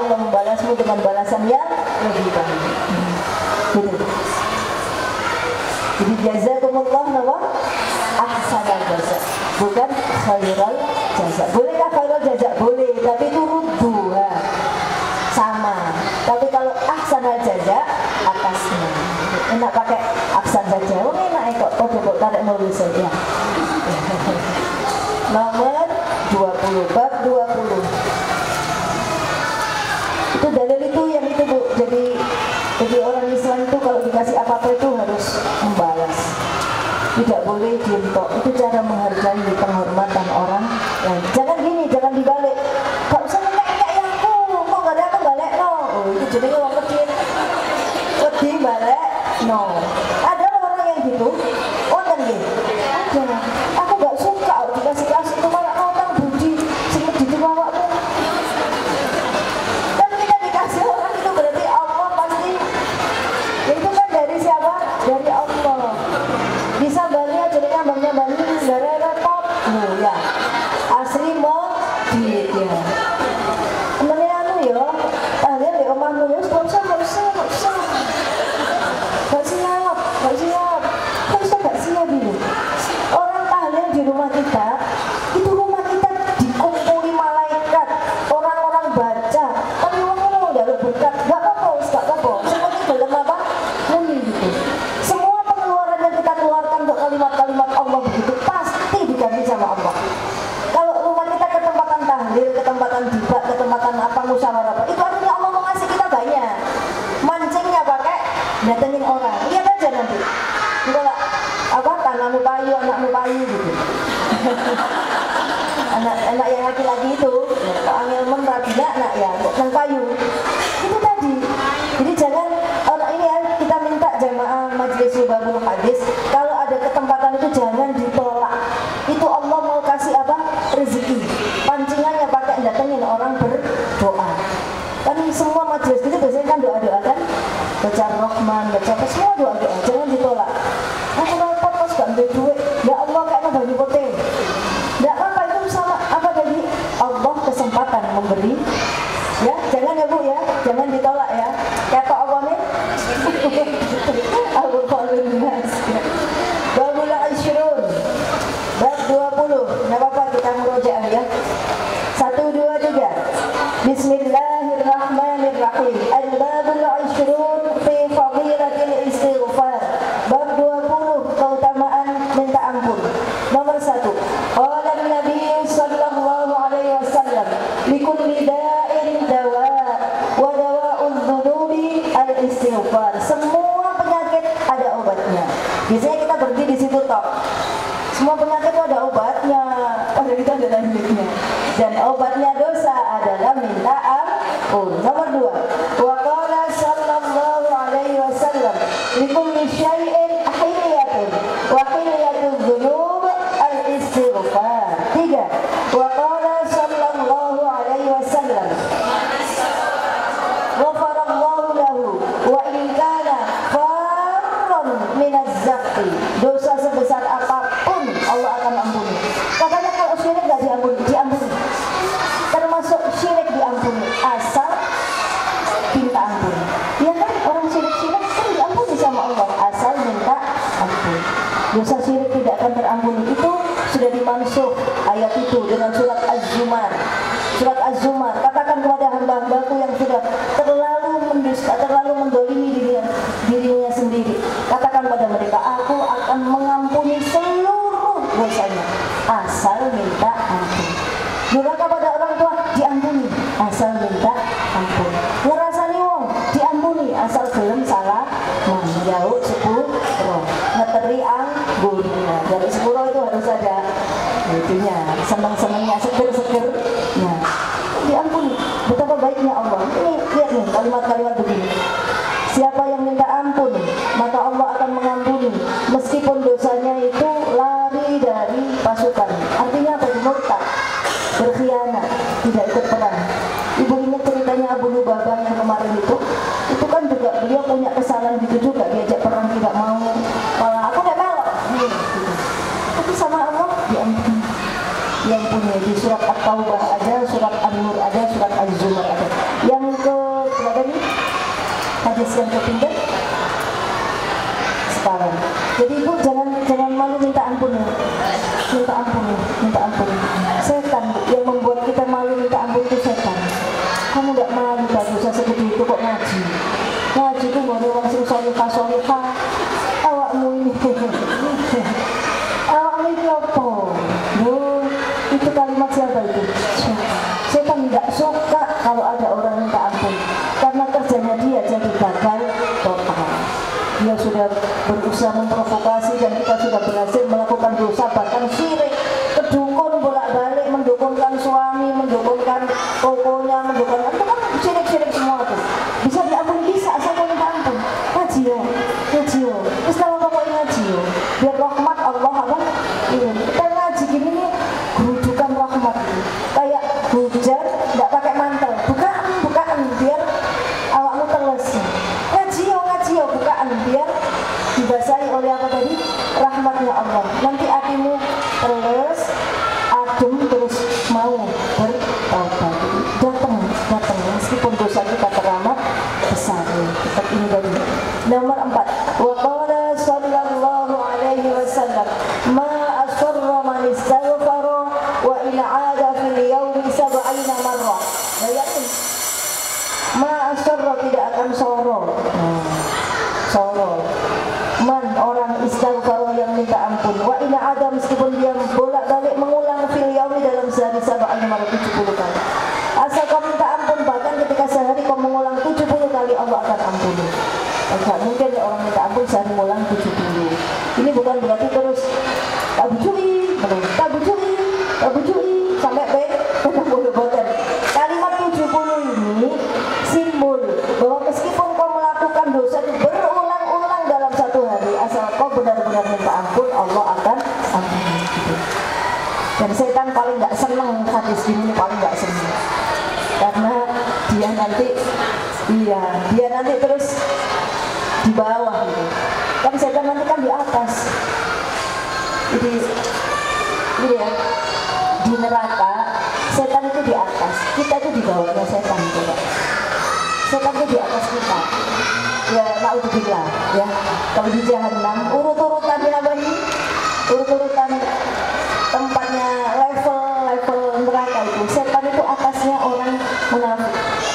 Allah membalasmu dengan balasan yang lebih baik. Gitu. Jadi jazakumullah nawa ahsanal jaza, bukan khairal jaza. Bolehkah khairal jaza? Boleh, tapi itu rubu, ha. Sama. Tapi kalau ahsanal jaza atasnya. Enak pakai aksan saja. Oh enak kok. Oh kok tarik nulis saja. Nomor dua puluh, bab dua puluh. Itu dalil itu yang itu Bu. Jadi jadi orang Islam itu kalau dikasih apa-apa itu harus membalas. Tidak boleh diem tok. Itu cara menghargai penghormatan orang lain. Jangan gini, jangan dibalik. Gak usah ngekek ya aku. Kok gak ada aku balik no. Oh itu jadinya orang kecil. Wedi balik no. Ada orang yang gitu. Oh kan gitu. Ada. Aku gak suka dikasih kasih itu malah orang budi. Sempet di awakmu. Kan kita dikasih orang itu berarti Allah pasti. Itu kan dari siapa? Dari Allah. Bisa banyak jadinya banyak banyak dari repot. Oh ya. Asli mau diet ya. Temennya anu ya. Tahlil di omahmu ya. Gak usah, gak usah, gak usah. Gak siap, gak siap. Gak usah, gak siap ini. Orang tahlil di rumah kita, itu rumah kita dikumpuli malaikat. Orang-orang baca. Tapi orang mau jalur berkat. Gak apa-apa, gak apa-apa. Seperti dalam apa? Mumi gitu. Semua pengeluaran yang kita keluarkan untuk kalimat-kalimat Allah begitu pasti diganti sama Allah. Kalau rumah kita ketempatan tahlil, ketempatan dibat, ketempatan apa musyawarah apa, itu artinya Allah mau ngasih kita banyak. Mancingnya pakai datengin orang. Lihat aja nanti. Enggak apa tanahmu payu, anakmu payu gitu. Anak-anak yang laki-laki itu, kok angel menrabinya anak ya, kok nang payu. Itu tadi. Jadi jangan orang ini ya, kita minta jamaah majelis Subabul Hadis, kalau ada ketempatan itu jangan ditolak. Itu Allah mau kasih apa? Rezeki. Pancingannya pakai datengin orang berdoa. Kan semua majelis itu biasanya kan doa-doa kan? Baca Rahman, baca apa, semua doa-doa. Jangan ditolak. Aku repot mas gak ambil duit. Ya Allah kayaknya bagi pote. Gak apa-apa itu sama apa tadi? Allah kesempatan memberi. Ya, jangan ya Bu ya. Jangan ditolak ya. Kata Allah nih. Aku kalau nas. Babul Ashrun. Bab dua puluh. Enggak apa-apa kita murojaah ya. Satu dua tiga. Bismillahirrahmanirrahim. Al-babul Ashrun fi fadilatil istighfar. Bab dua puluh keutamaan minta ampun. Nomor satu. Qala Nabi sallallahu alaihi wasallam, likulli da'in dawa wa dawa'ul dhunubi al-istighfar. Semua penyakit ada obatnya. Biasanya kita berhenti di situ tok. Semua penyakit itu ada obatnya. Pada kita ada lanjutnya. Dan obatnya dosa adalah minta ampun. Nomor dua. Wa qala sallallahu alaihi wasallam, likulli syai'in hilyatun wa hilyatul dhunub al-istighfar. Tiga. Wa qala sallallahu alaihi wasallam, ghafarallahu lahu wa in kana farran minaz zakti. Dosa sebesar apapun Allah akan ampuni. Katanya kalau syirik gak diampuni, diampuni. Termasuk syirik diampuni asal minta ampun. Ya kan orang syirik-syirik kan diampuni sama Allah asal minta ampun. Dosa syirik tidak akan terampuni itu sudah dimansuh ayat itu dengan surat Az-Zumar. Surat Az-Zumar, katakan kepada hamba-hambaku yang sudah terlalu mendusta, terlalu mendolimi dirinya, dirinya sendiri. Katakan pada mereka, aku akan mengampuni seluruh dosanya asal minta ampun. Durhaka pada orang tua diampuni asal minta ampun. Ngerasani wong diampuni asal belum salah menjauh sepuluh roh. Ngeteri anggunnya. Dari sepuluh itu harus ada itunya, senang-senangnya, seger-seger. Nah, diampuni. Betapa baiknya Allah. Ini lihat nih kalimat-kalimat begini. Siapa yang minta ampun, maka Allah akan mengampuni meskipun dosanya itu lari dari pasukan. Artinya apa? Murtad, berkhianat, tidak ikut perang. Ibu ingat ceritanya Abu Lubabah yang kemarin itu, itu kan juga beliau punya kesalahan gitu juga, diajak perang tidak mau, malah aku tidak mau. Gitu. Tapi sama Allah diampuni. Yang punya di surat At-Taubah ada, surat An-Nur ada, surat Az-Zumar ada. Yang hadis yang kepinter sekarang. Jadi ibu jangan jangan malu minta ampun ya, minta ampun, minta ampun. Setan yang membuat kita malu minta ampun itu setan. Kamu nggak malu kan dosa segede itu kok ngaji? Ngaji itu mau orang sing solihah solihah. Awakmu ini, awakmu ini apa? Yo, itu kalimat siapa itu? Setan tidak suka kalau ada orang minta ampun, karena kerjanya dia jadi gagal total. Dia sudah berusaha memprovokasi dan kita sudah berhasil melakukan dosa, bahkan syirik, kedukun bolak-balik, mendukunkan suami, mendukunkan tokonya, mendukunkan itu kan syirik-syirik semua tuh. Bisa diampuni, bisa asal mau minta ampun. Ngaji yo, ngaji yo. Terus kalau pokoknya ngaji yo, biar rahmat Allah apa? Iya. Kita ngaji gini nih, gerudukan rahmat. Kayak hujan, nggak pakai mantel, bukaan, bukaan, biar awakmu teles. Ngaji yo, ngaji yo, bukaan, biar dibasahi oleh apa tadi? Rahmatnya Allah. Nanti hatimu teles, adem, terus mau bertaubat. Datang, datang, meskipun dosa kita teramat besar. Tetap ini tadi. Nomor empat. Wa qala sallallahu alaihi wasallam, ma asarra man istaghfara wa in 'ada fil yawmi sab'ina marrah. Bayangin. Ma asarra tidak akan soro. Hmm. Soro. Man orang istighfar yang minta ampun. Wa in 'ada meskipun dia bolak-balik mengulang fil yawmi dalam sehari sab'ina marrah tujuh puluh kali. Asal kau minta ampun, bahkan ketika sehari kau mengulang tujuh puluh kali, Allah akan ampuni. Enggak mungkin ya orang minta ampun sehari mengulang tujuh puluh. Ini bukan berarti terus tak bujui, tak bujui, tak bujui sampai pe tujuh puluh boten. Kalimat tujuh puluh ini simbol bahwa meskipun kau melakukan dosa itu berulang-ulang dalam satu hari, asal kau benar-benar minta ampun, Allah akan ampuni. Gitu. Dan setan paling nggak seneng hadis ini, paling nggak seneng, karena dia nanti, iya, dia nanti terus di bawah gitu. Kan setan nanti kan di atas. Jadi, ini ya, di neraka setan itu di atas, kita itu di bawahnya setan gitu ya. Setan itu di atas kita. Ya, naudzubillah ya. Kalau di jahanam, urut-urutannya apa ini? Urut-urutan tempatnya level-level neraka itu, setan itu atasnya orang munafik.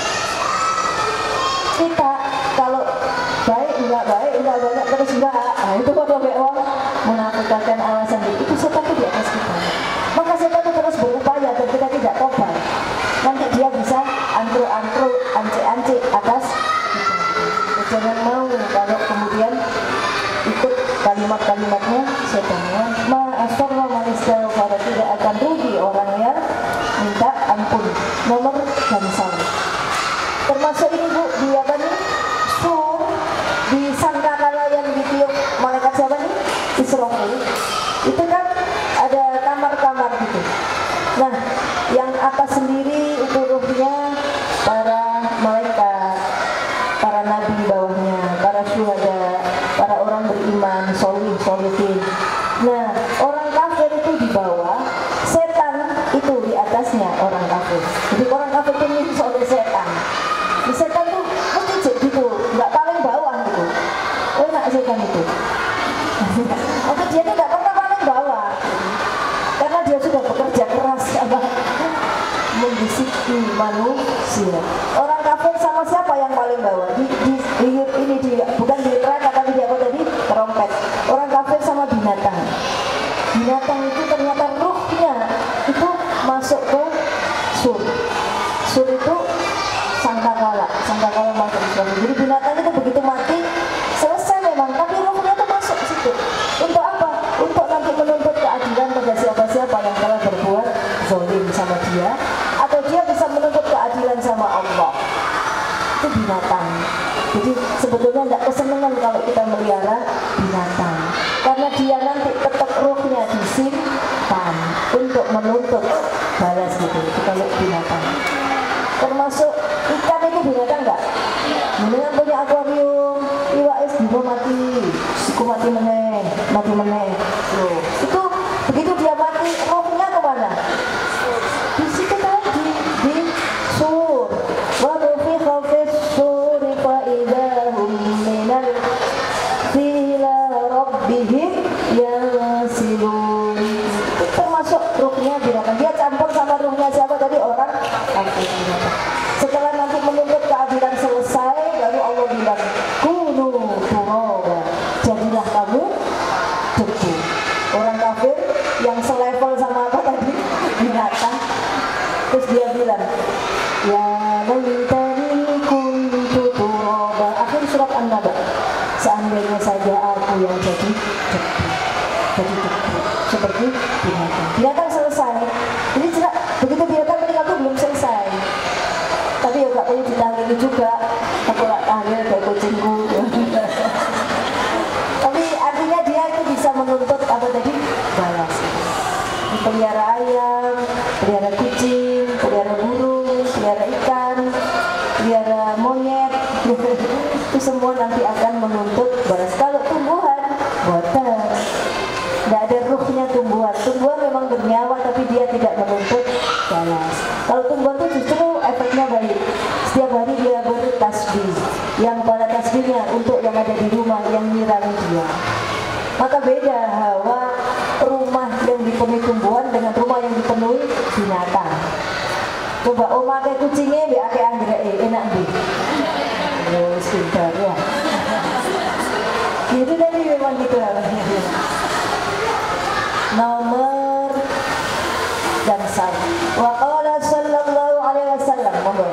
Kita kalau baik enggak baik enggak banyak terus enggak, nah itu kalau baik orang munafik dan alasan itu, setan itu di atas kita. Maka setan itu terus berupaya agar kita tidak tobat. Nanti dia bisa antro-antro, ance-ance atas kita. Jangan mau kalau kemudian ikut kalimat-kalimatnya setannya. Ma asarra man istaghfara, tidak akan rugi orang yang minta ampun. Nomor gansal. Termasuk ini Bu, di apa nih? Sur, di sangkakala yang ditiup malaikat siapa nih? Israfil. Itu kan ada kamar-kamar gitu. Nah, yang atas sendiri itu ruhnya para malaikat, para nabi bawahnya, para syuhada, para orang beriman, solih, solihin. Nah, orang kafir itu di bawah, setan itu di atasnya orang kafir. Jadi orang kafir itu nyiksa oleh setan. Di setan tuh mesti gitu, nggak paling bawah gitu. Enak setan itu. Maka dia tuh nggak pernah paling bawah, karena dia sudah bekerja keras apa membisiki manusia. Orang kafir sama siapa yang paling bawah? Di, di, di ini di bukan di neraka tapi di apa tadi? Trompet. Orang kafir sama binatang. Binatang itu ternyata ruhnya itu masuk ke sur. Sur itu sangkakala, sangkakala masuk ke sur. Jadi binatang itu begitu mati selesai memang, tapi ruhnya itu masuk ke situ. Untuk apa? Untuk nanti menuntut keadilan pada siapa-siapa yang telah berbuat zalim sama dia, atau dia bisa menuntut keadilan sama Allah. Itu binatang. Jadi sebetulnya tidak kesenangan kalau kita melihara binatang, karena dia nanti tetap ruhnya disimpan untuk menuntut balas gitu. Itu kalau binatang. Termasuk ikan itu binatang enggak? Mendingan punya akuarium, iwa es juga mati, iku mati meneh, mati meneh. Loh, itu begitu dia mati, rohnya kemana? Di situ tadi, di sur. Wa nufikha fis suri fa idza itu juga aku tak tahlil kayak kucingku. Tapi artinya dia itu bisa menuntut apa tadi? Balas. Pelihara ayam, pelihara kucing, pelihara burung, pelihara ikan, pelihara monyet, itu semua nanti akan menuntut balas. Kalau tumbuhan, boten, tidak ada ruhnya tumbuhan. Tumbuhan memang bernyawa tapi dia tidak menuntut balas. Kalau tumbuhan itu justru efeknya baik. Setiap hari dia bertasbih, yang pada tasbihnya untuk yang ada di rumah yang nyirangi dia. Maka beda hawa rumah yang dipenuhi tumbuhan dengan rumah yang dipenuhi binatang. Coba oma kayak kucingnya be ake anggrek enak deh. Oh, sebentar ya. Itu tadi memang gitu lah. Nomor dan satu. Wa qala sallallahu alaihi wasallam, monggo.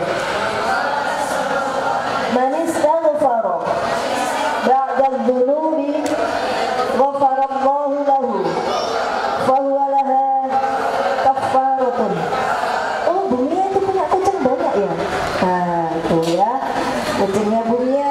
Man istaghfara ba'da adh-dhunubi ghafarallahu lahu fa huwa laha kaffaratun. Oh, Bumia itu punya kucing banyak ya? Nah, itu ya. Kucingnya Bumia.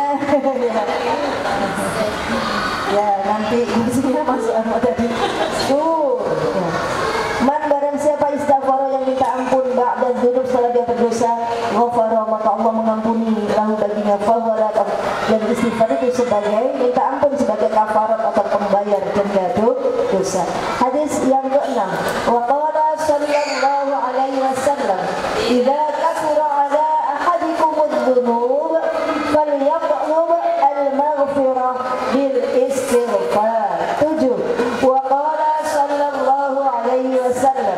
Ya, nanti kucingnya masuk apa tadi? Tuh. Ya. Man barang siapa istighfar yang minta ampun ba'da dzunub setelah dia berdosa, ghafara maka Allah mengampuni lahu baginya fawala. Dan istighfar itu sebagai minta ampun sebagai kafarat atau pembayar denda dosa. Hadis yang keenam, wa qala sallallahu alaihi wasallam, idza kasura ala ahadikum adh-dhunub falyatlub al-maghfirah bil istighfar. Tujuh, wa qala sallallahu alaihi wasallam,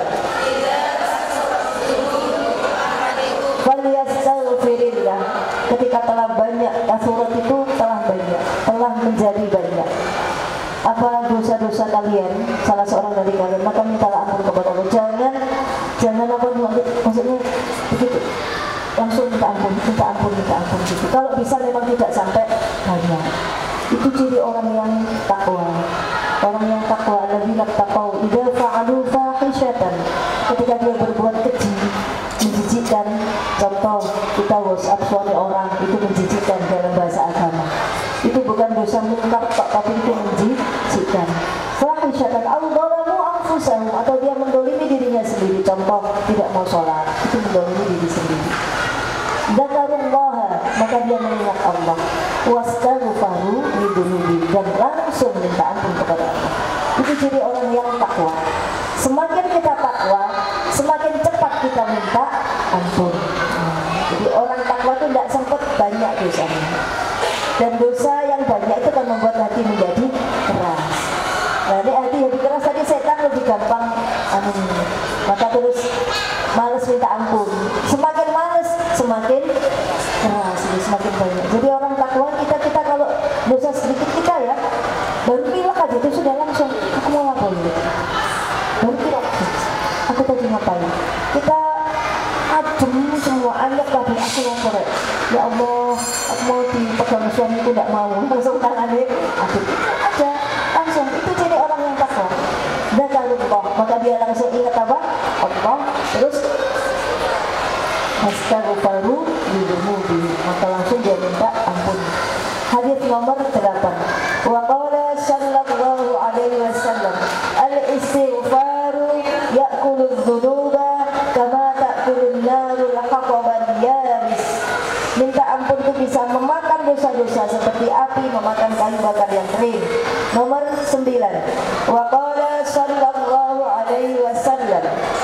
falyastaghfirillah. Ketika telah banyak, kasurat itu telah banyak, telah menjadi banyak apa dosa-dosa kalian, salah seorang dari kalian, maka mintalah ampun kepada Allah. Jangan, jangan apa maksudnya begitu, langsung minta ampun, minta ampun, minta ampun gitu. Kalau bisa memang tidak sampai banyak. Itu ciri orang yang takwa. Orang yang takwa, alladzina taqaw idza fa'alu fahishatan. Ketika dia berbuat keji, menjijikkan, contoh kita WhatsApp suami orang, itu menjijikkan dalam bahasa agama. Itu bukan dosa munkar tapi itu menjijikkan. Fahishatan au dzalamu anfusahum, atau dia mendolimi dirinya sendiri, contoh tidak mau sholat, itu mendolimi diri sendiri. Dzakarullah, maka dia mengingat Allah, wastaghfaru lidunubi, dan langsung minta ampun kepada Allah. Itu ciri orang yang takwa. Semakin kita takwa, semakin cepat kita minta ampun. Nah, jadi orang takwa itu tidak sempat banyak dosanya. Dan dosa yang banyak itu akan membuat hati menjadi keras. Nah, ini hati jadi keras tadi setan lebih gampang anu, maka terus malas minta ampun. Semakin malas, semakin keras, jadi semakin banyak. Jadi orang takwa kita kita kalau dosa sedikit kita ya, baru pilek aja itu sudah langsung aku mau ngapain? Baru pilek, aku tadi ngapain? Kita adem semua, anggap kabeh aku mau korek. Ya Allah, aku mau dipegang suamiku tidak mau, langsung tangannya adem aja, langsung. Itu ciri orang yang takwa. Dan kalau Allah, maka dia langsung ingat apa? Allah, terus astaghfiru lidunubi, maka langsung dia minta ampun. Hadis nomor delapan. Wa qala sallallahu alaihi wasallam, al-istighfaru ya'kulu dzunuba kama ta'kulu an-naru al-haqaban yabis. Minta ampun itu bisa memakan dosa-dosa seperti api memakan kayu bakar yang kering. Nomor sembilan. Wa qala sallallahu alaihi wasallam,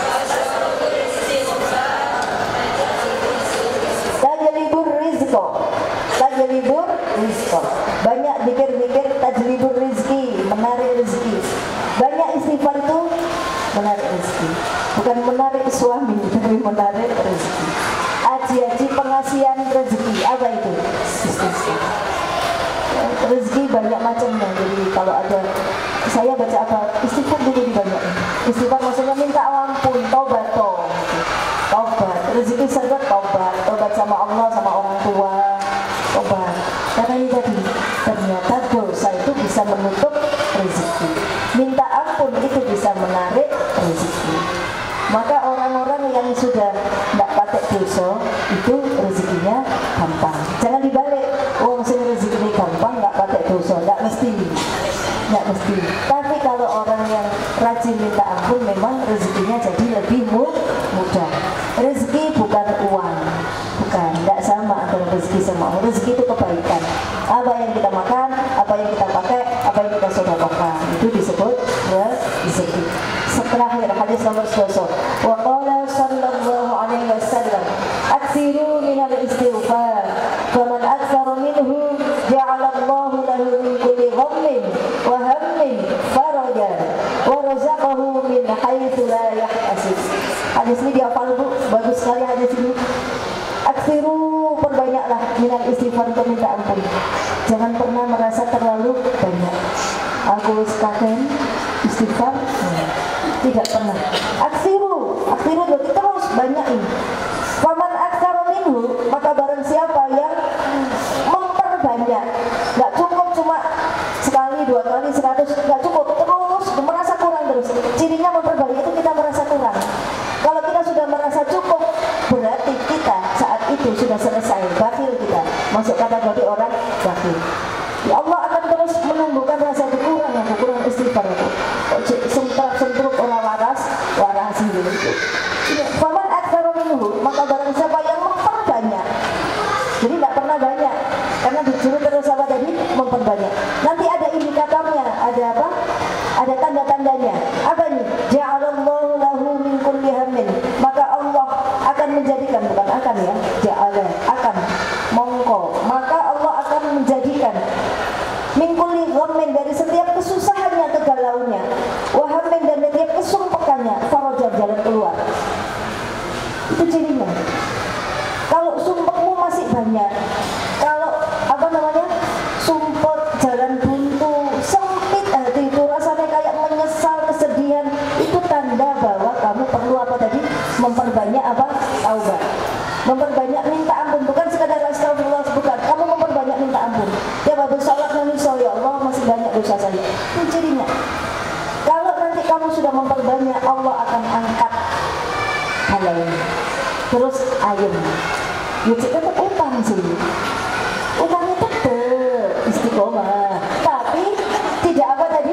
tajlibur rizqa, tajlibur rizqa. Banyak zikir-zikir tajlibur rizki, menarik rezeki. Banyak istighfar itu menarik rezeki. Bukan menarik suami, tapi menarik rezeki. Aji-aji pengasihan rezeki, apa itu? Istighfar. Rezeki banyak macamnya. Jadi kalau ada, saya baca apa? Istighfar dulu dibanyakin. Istighfar maksudnya minta ampun, tobat toh. Tobat, rezeki serta tobat, tobat sama Allah, sama orang tua, tobat. Karena ini tadi, ternyata dosa itu bisa menutup rezeki. Minta ampun itu bisa menarik rezeki. Maka orang-orang yang sudah tidak pakai dosa itu rezekinya gampang. gampang. Jangan dibalik, wong sing rezeki gampang nggak pakai dosa, nggak mesti, nggak mesti. Tapi kalau orang yang rajin minta ampun, memang rezekinya jadi lebih mudah. Rezeki bukan uang, bukan, nggak sama antara rezeki sama uang. Rezeki itu kebaikan. Apa yang kita makan, apa yang kita pakai, apa yang kita sedekahkan, itu disebut rezeki. Terakhir hadis nomor sepuluh. Wa qala sallallahu alaihi wasallam, "Aksiru minal istighfar, faman aktsara minhu ja'ala Allahu lahu min kulli ghammin wa hammin farajan wa razaqahu min haitsu la yahtasib." Hadis ini dihafal Bu, bagus sekali hadis ini. Aksiru, perbanyaklah minal istighfar, untuk minta ampun. Jangan pernah merasa terlalu banyak. Aku sekalian istighfar, hmm. tidak pernah. Aksiru, aksiru terus banyakin. Faman aktsara minhu, maka barang siapa yang memperbanyak, nggak cukup cuma sekali, dua kali, seratus, nggak cukup, terus merasa kurang terus. Cirinya memperbanyak itu kita merasa kurang. Kalau kita sudah merasa cukup, berarti kita saat itu sudah selesai, bakhil kita, masuk kategori orang bakhil. Ya Allah akan terus menumbuhkan rasa berkurang, yang berkurang istighfar itu. Sentruk-sentruk orang waras, waras itu. Faman aktsara minhu, maka barang siapa yang memperbanyak. Jadi tidak pernah banyak, karena disuruh terus apa tadi? Memperbanyak. Nanti ada indikatornya, ada apa? Ada tanda-tandanya. Apa nih? Ja'alallahu lahu min kulli hammin. Maka Allah akan menjadikan, bukan akan ya, ja'ala, akan, mongko. Maka Allah akan menjadikan min kulli ghammin, dari setiap kesusahannya, kegalauannya, wa hammin, dan setiap kesumpekannya, farajan, jalan keluar. Itu cirinya. Kalau sumpekmu masih banyak, kalau apa namanya, sumpek, jalan buntu, sempit hati itu, rasanya kayak menyesal, kesedihan, itu tanda bahwa kamu perlu apa tadi? Memperbanyak apa? Taubat. Memperbanyak minta ampun, bukan sekadar astagfirullah, bukan. Kamu memperbanyak minta ampun. Ya habis sholat nanti, ya Allah masih banyak dosa saya. Itu cirinya. Kalau nanti kamu sudah memperbanyak, Allah akan angkat hal ini. Terus ayam. Ya tetap utang sih. Utangnya tetap istiqomah. Tapi tidak apa tadi?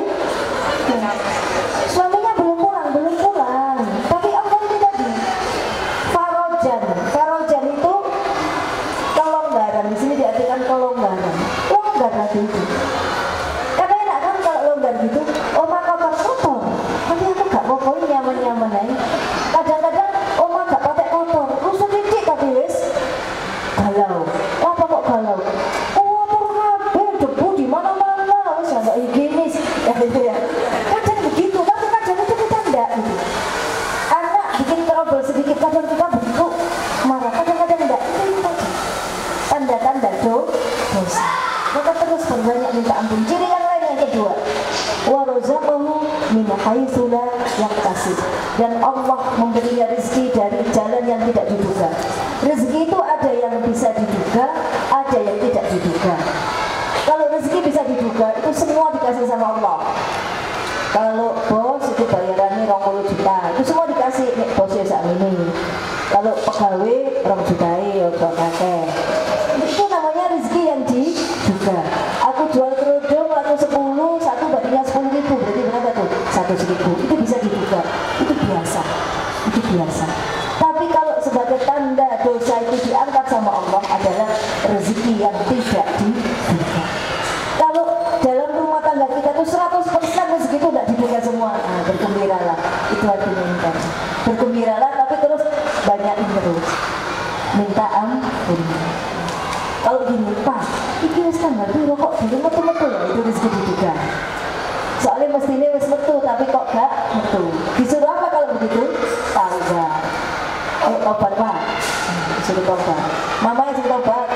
Suaminya belum pulang, belum pulang. Tapi Allah ini tadi farojan. Farojan itu kelonggaran. Di sini diartikan kelonggaran. Longgar hati itu. Karena enak kan kalau longgar gitu. Oh maka kotor. Tapi aku gak mau nyaman-nyaman aja. Kadang-kadang oma gak pakai kotor. Rusuk dikit tapi wis galau. Apa kok galau? Oh apa debu di mana-mana. Wis agak higienis. Ya gitu ya. Kadang begitu, tapi kadang itu kita enggak gitu. Anak bikin trouble sedikit, kadang kita begitu marah, kadang-kadang enggak. Itu tadi tanda-tanda dosa. Maka terus berbanyak minta ampun. Ciri yang lain yang kedua, wa razaqahu min haitsu la yahtasib, dan Allah memberinya rezeki dari jalan yang tidak diduga. Rezeki itu ada yang bisa diduga, ada yang tidak diduga. Kalau rezeki bisa diduga, itu semua dikasih sama Allah. Kalau bos itu bayarannya dua puluh juta, itu semua dikasih nih bosnya saat ini. Kalau pegawai dua juta ya udah kakek. Itu namanya rezeki yang diduga. Aku jual kerudung laku sepuluh, satu bandingnya sepuluh ribu, berarti berapa tuh? Satu seribu. Itu bisa diduga. Itu biasa. Itu biasa. Tapi kalau sebagai tanda dosa itu diangkat sama Allah adalah rezeki yang tidak diduga. Kalau dalam rumah tangga kita tuh seratus persen rezeki itu tidak diduga semua. Nah, bergembiralah. Itu artinya minta. Bergembiralah, tapi terus banyakin terus. Minta ampun. Kalau gini, Pak, iki wis tanggal piro kok belum metu-metu ya, itu rezeki diduga. Soalnya mestinya wis metu, tapi kok gak metu. Disuruh apa kalau begitu? Taubat. Ayo tobat Pak. Hmm, disuruh tobat. Mama yang suruh tobat.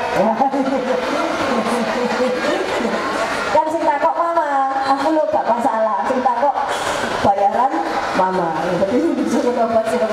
Kan sing takok mama, aku lo gak masalah. Sing takok bayaran mama. Jadi disuruh tobat sih.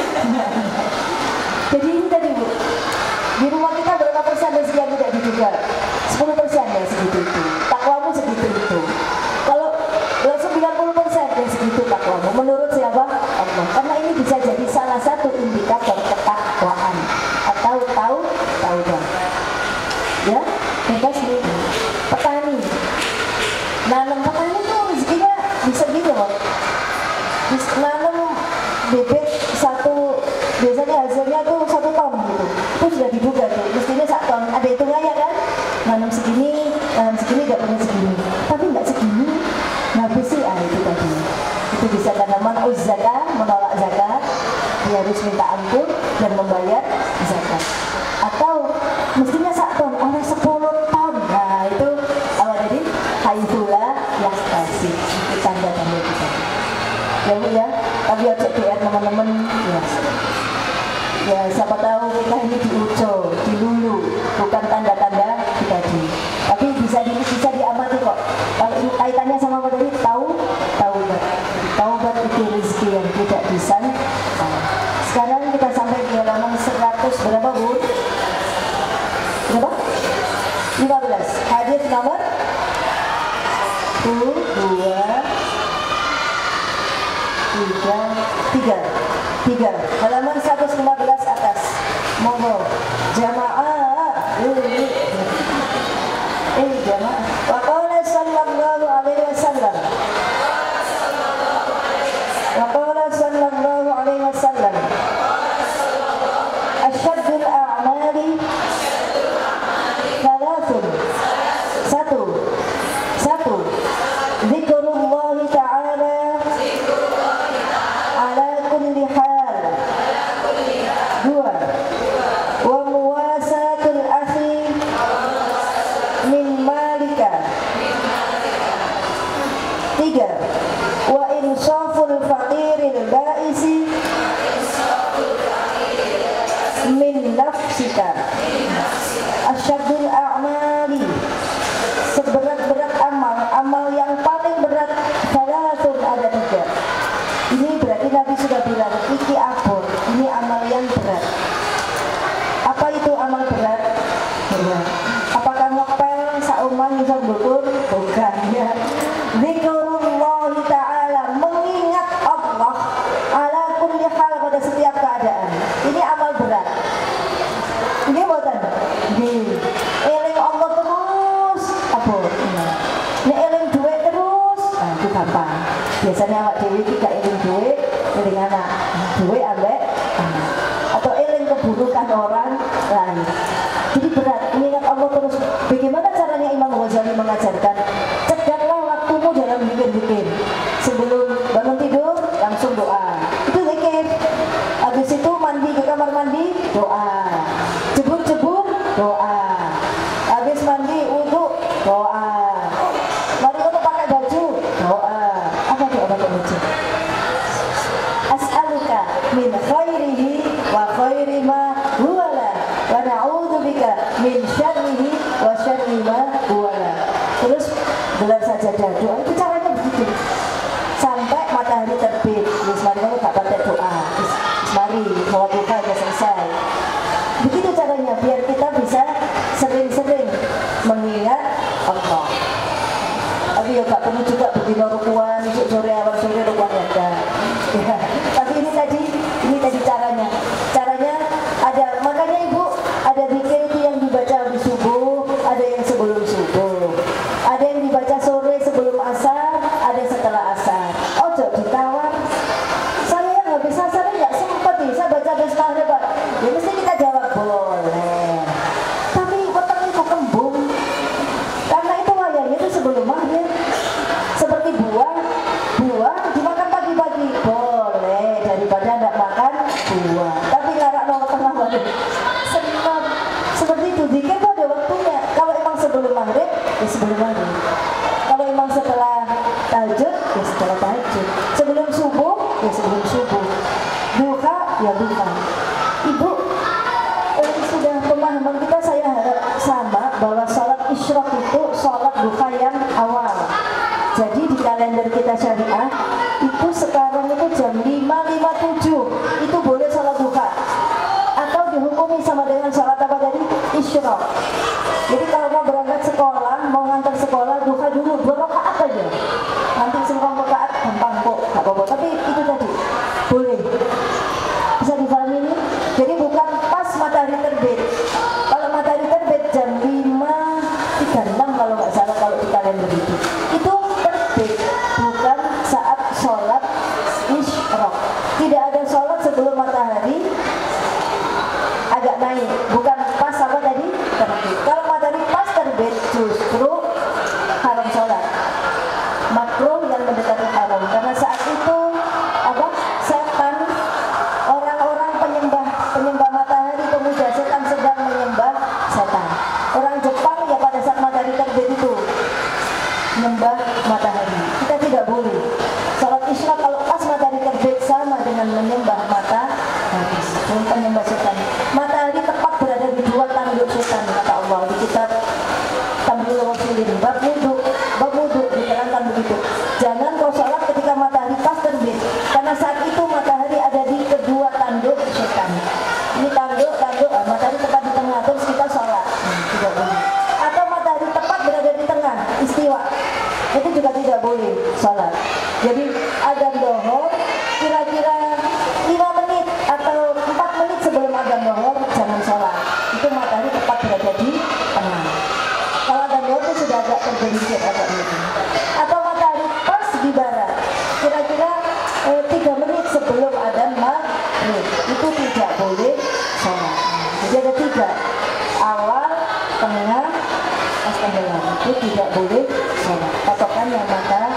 Jadi ini tadi Bu. Di rumah kita berapa persen rezeki yang tidak diduga? sepuluh persen ya segitu itu. Takwamu segitu itu. Kalau sembilan puluh persen ya segitu takwamu. Menurut siapa? Allah. Karena ini bisa jadi salah satu indikator ketakwaan atau tahu taubat. ya bebas nih. Petani, nanam petani itu rezekinya bisa gitu loh. Bisa nanam bibit satu, biasanya hasilnya tuh satu ton gitu. Itu sudah diduga tuh, mestinya satu ton. Ada hitungannya kan? Nanam segini, nanam segini gak punya segini. Tapi nggak segini, habis sih ah itu tadi. Itu bisa karena man'uz zakat, menolak zakat, dia harus minta ampun dan membayar zakat. Atau mestinya satu ton, oleh sepuluh ton. Nah itu apa tadi? Haitula yastasi. Itu tanda-tanda kita. Ya Bu ya, tapi ojo D R teman-teman ya. Ya siapa tahu kita ini diujo, dilulu, bukan tanda-tanda kita di. Tapi bisa di, bisa diamati kok. Kalau ini kaitannya sama apa tadi? Tahu, taubat. Taubat itu rezeki yang tidak bisa. Nah, sekarang kita sampai di halaman seratus berapa Bu? Berapa? lima belas. Hadis nomor satu, dua, tiga, tiga, tiga. Halaman seratus lima belas atas. Monggo jamaah. Eh jamaah. Wa qala sallallahu alaihi wasallam. Wa qala sallallahu alaihi wasallam. Asyaddul a'mali thalathun. Satu. Satu. Zikrullahi ta'ala ala kulli hal. Dua. Wa muwasatul akhi min malika. Tiga. Wa insaful faqiril ba'isi min nafsika. Asyaddul a'mali, seberat-berat amal, amal yang paling berat salatun ada tiga. Ini berarti Nabi sudah bilang iki abot, ini amal yang berat. Apa itu amal berat? Ya. Apakah ngepel saumah bisa betul? Bukan ya. Zikrullah ta'ala, mengingat Allah ala kulli hal, pada setiap keadaan. Ini amal berat. Ini buatan. Ini eling Allah terus apa? Ini eling duit terus. Nah, itu gampang. Biasanya awak dewi tidak eling duit, eling anak. Duit ambek anak. Atau eling keburukan orang lain. Jadi berat. Mengingat Allah terus. Bagaimana caranya Imam Ghazali mengajarkan? Cegahlah waktumu dalam bikin-bikin. Sebelum bangun tidur langsung doa. Itu zikir. Habis itu mandi ke kamar mandi, doa. Jebur-jebur, doa. Habis mandi wudu, doa. Mari untuk pakai baju, doa. Apa doa pakai baju? As'aluka min khairihi wa khairi ma huwala wa na'udzubika min syarrihi wa syarri ma huwala. Terus gelar sajadah, doa itu caranya begitu. Sampai matahari terbit. Terus mari kamu tak pakai doa. Terus mari sholat duha sudah selesai. Begitu caranya biar kita bisa sering-sering mengingat Allah. Tapi ya gak perlu juga berdino rukuan, sore awal sore rukuan ya. Ya. Tapi ini tadi, ini tadi caranya. Caranya ada, makanya Ibu ada zikir itu yang dibaca habis subuh, ada yang sebelum subuh, ada yang dibaca sore sebelum asar, ada setelah asar. Ojo ditawar. Saya yang habis asar nggak sempat nih, saya baca habis maghrib Pak. Ya mesti kita jawab boleh. Tapi petang itu kembung. Karena itu wayangnya itu sebelum maghrib. Seperti buah, buah dimakan pagi-pagi boleh daripada tidak makan buah. Tapi ngarak nol tengah maghrib. Senang. Seperti itu zikir itu ada waktunya. Kalau emang sebelum maghrib, ya sebelum maghrib. Kalau emang setelah tahajud, ya setelah tahajud. Sebelum subuh, ya sebelum subuh. Duha, ya duha. Ibu, eh, sudah pemahaman kita saya harap sama bahwa sholat isyraq itu sholat duha yang awal. Jadi di kalender kita syariah itu sekarang itu jam lima lima puluh tujuh itu boleh sholat duha. Atau dihukumi sama dengan sholat apa tadi? Isyraq. Jadi kalau mau berangkat sekolah, mau ngantar sekolah, duha dulu dua rakaat aja. Nanti semua rakaat gampang kok, gak apa-apa. Tapi itu tadi boleh. Bisa dipahami ini? Jadi bukan pas matahari terbit. Kalau matahari terbit jam lima terbit justru haram sholat, makruh yang mendekati haram, karena saat itu apa setan, orang-orang penyembah penyembah matahari pemuja setan sedang menyembah setan. Orang Jepang ya pada saat matahari terbit itu menyembah matahari. Kita tidak boleh sholat isya kalau pas matahari terbit sama dengan menyembah matahari, penyembah setan. Matahari tepat berada di dua tanduk setan kata Allah di kitab Tambil Rasulin bab wudhu, bab wudhu diterangkan begitu. Jangan kau sholat ketika matahari pas terbit, karena saat itu matahari ada di kedua tanduk setan. Ini tanduk, tanduk, ah, matahari tepat di tengah, terus kita sholat. Hmm, tidak boleh. Atau matahari tepat berada di tengah, istiwa, itu juga tidak boleh sholat. Jadi adzan zuhur kira-kira lima menit atau empat menit sebelum adzan zuhur jangan sholat. Itu matahari tepat berada di tengah. Kalau adzan zuhur itu sudah agak tergelincir agak gitu. Atau matahari pas di barat, kira-kira eh, tiga menit sebelum adzan maghrib, itu tidak boleh sholat. Jadi ada tiga, awal, tengah, pas tenggelam, itu tidak boleh sholat. Patokan yang matahari.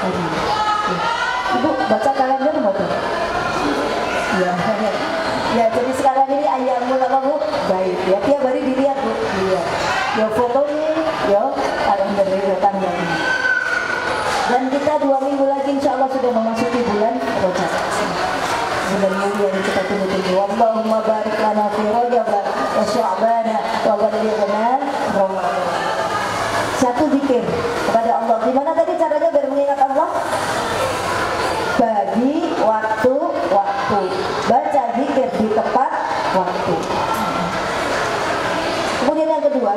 Ibu baca kalender nggak tuh? Ya, ya. Jadi sekarang ini ayamul apa bu? Baik ya. Tiap hari dilihat bu. Iya. Ya fotonya, ya kalender itu tanggal ini. Dan kita dua minggu lagi insya Allah sudah memasuki bulan Rajab. Bulan mulia yang kita tunggu-tunggu. Allahumma barik lana fi Rajab wa Sya'ban wa ballighna Ramadan. Satu zikir kepada Allah. Gimana tadi caranya biar mengingat Allah? Bagi waktu-waktu, baca zikir di tepat waktu. Kemudian yang kedua,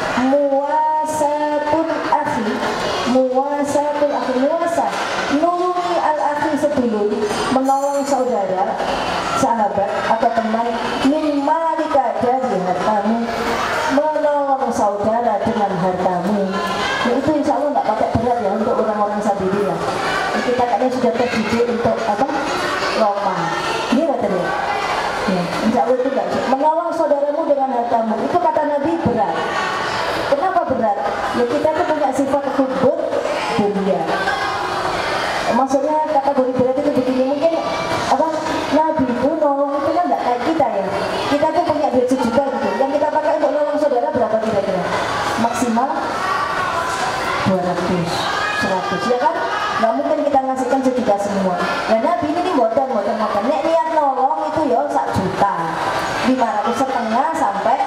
muwasatul akhi, muwasatul akhi, muwasa, nulungi al-akhi sebelum menolong saudara, sahabat atau teman, min malika dari hartamu, menolong saudara dengan hartamu. Nah, itu insya Allah nggak pakai berat ya untuk orang-orang Sabiria. Kita kayaknya sudah terdidik untuk apa? Roma. Ini katanya. Ya, insya Allah itu enggak. Menolong saudaramu dengan hartamu. Itu kata Nabi berat. Kenapa berat? Ya kita tuh punya sifat hubud dunia. Maksudnya kategori berat itu begini, mungkin apa? Nabi itu nolong itu kan enggak kayak kita ya. Kita tuh punya duit sejuta gitu. Yang kita pakai untuk nolong saudara berapa kira-kira? Maksimal dua ratus, seratus ya kan? Nggak mungkin kita ngasihkan sejuta semua. Dan Nabi ini boten boten makan. Nek niat nolong itu ya sak juta, lima ratus setengah sampai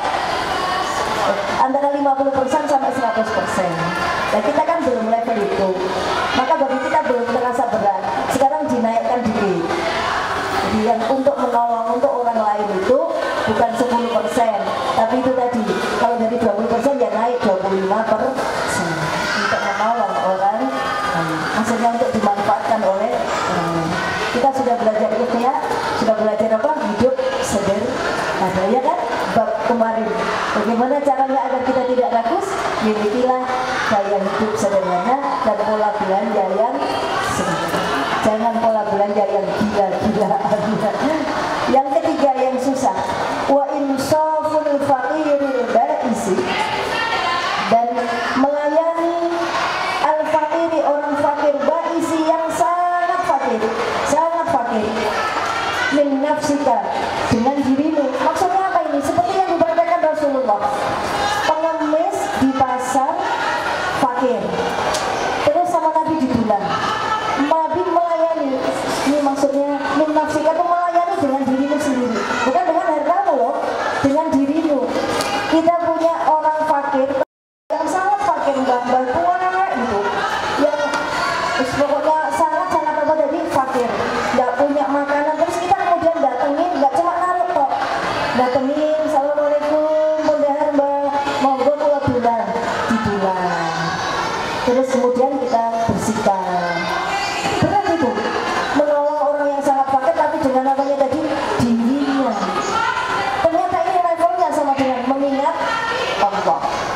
eh, antara lima puluh persen sampai seratus persen. Dan kita kan belum level itu. Maka bagi kita belum terasa berat. Sekarang dinaikkan dikit. Jadi yang untuk menolong untuk orang lain itu bukan sepuluh persen, tapi itu tadi kalau dari dua puluh persen ya naik dua puluh lima persen untuk menolong orang. Maksudnya untuk dimanfaatkan oleh orang lain. Kita sudah belajar ikhya, sudah belajar apa? Hidup sederhana, ya kan? Bab kemarin. Bagaimana caranya agar kita tidak rakus? Milikilah gaya hidup sederhana dan pola belanja yang sederhana. Jangan pola belanja yang gila-gilaan. Yang ketiga yang susah, wa insaful faqiril ba'isi, dan melayani al-fakiri, orang fakir, ba'isi yang sangat fakir, sangat fakir, min nafsika, dengan dirimu. Maksudnya apa ini? Seperti yang diberitakan Rasulullah, pengemis di pasar fakir, terus sama Nabi dibilang, Nabi melayani. Ini maksudnya min nafsika itu melayani dengan dirimu sendiri, bukan dengan hartamu loh, dengan dirimu. Kita punya orang fakir yang sangat fakir, gambar tua itu, yang pokoknya sangat-sangat apa tadi fakir, nggak punya makanan, terus kita kemudian datengin, nggak cuma naruh kok, datengin, assalamualaikum, bundahar mbak, monggo kula bulan, dibulan, terus kemudian kita bersihkan. Berat itu, menolong orang yang sangat fakir, tapi dengan namanya tadi dirinya. Ternyata ini levelnya sama dengan mengingat Allah.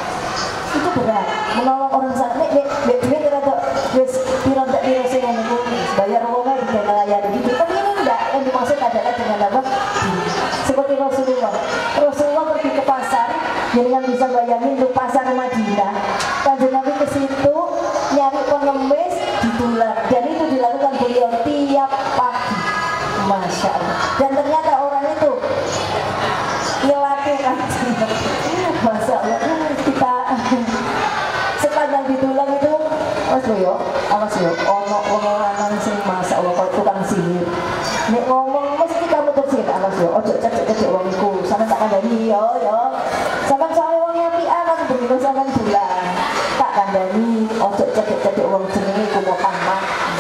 Itu berat, menolong orang sangat nek nek nek duit rada wis pira-pira pira sing ngono bayar wonge di melayani gitu. Tapi ini enggak, yang dimaksud adalah dengan apa? Seperti Rasulullah. Rasulullah pergi ke pasar, Jadi kan bisa bayangin tuh pasar Madinah, Kanjeng Nabi ke situ nyari pengemis ditular, dan itu dilakukan beliau tiap pagi. Masya Allah. Dan ternyata orang itu dilakukan. Masya Allah. Kita sepanjang ditulang itu, mas yo, awas yo, ono ono lanang sing Masya Allah kok tukang sihir. Nek ngomong mesti kamu tersihir, awas yo, ojo cecek-cecek wong iku. Sampe tak kandhani yo yo. Sampe soal wong apian aku begitu sampean bulan. Tak kandhani ojo cecek-cecek wong jenenge iku Muhammad.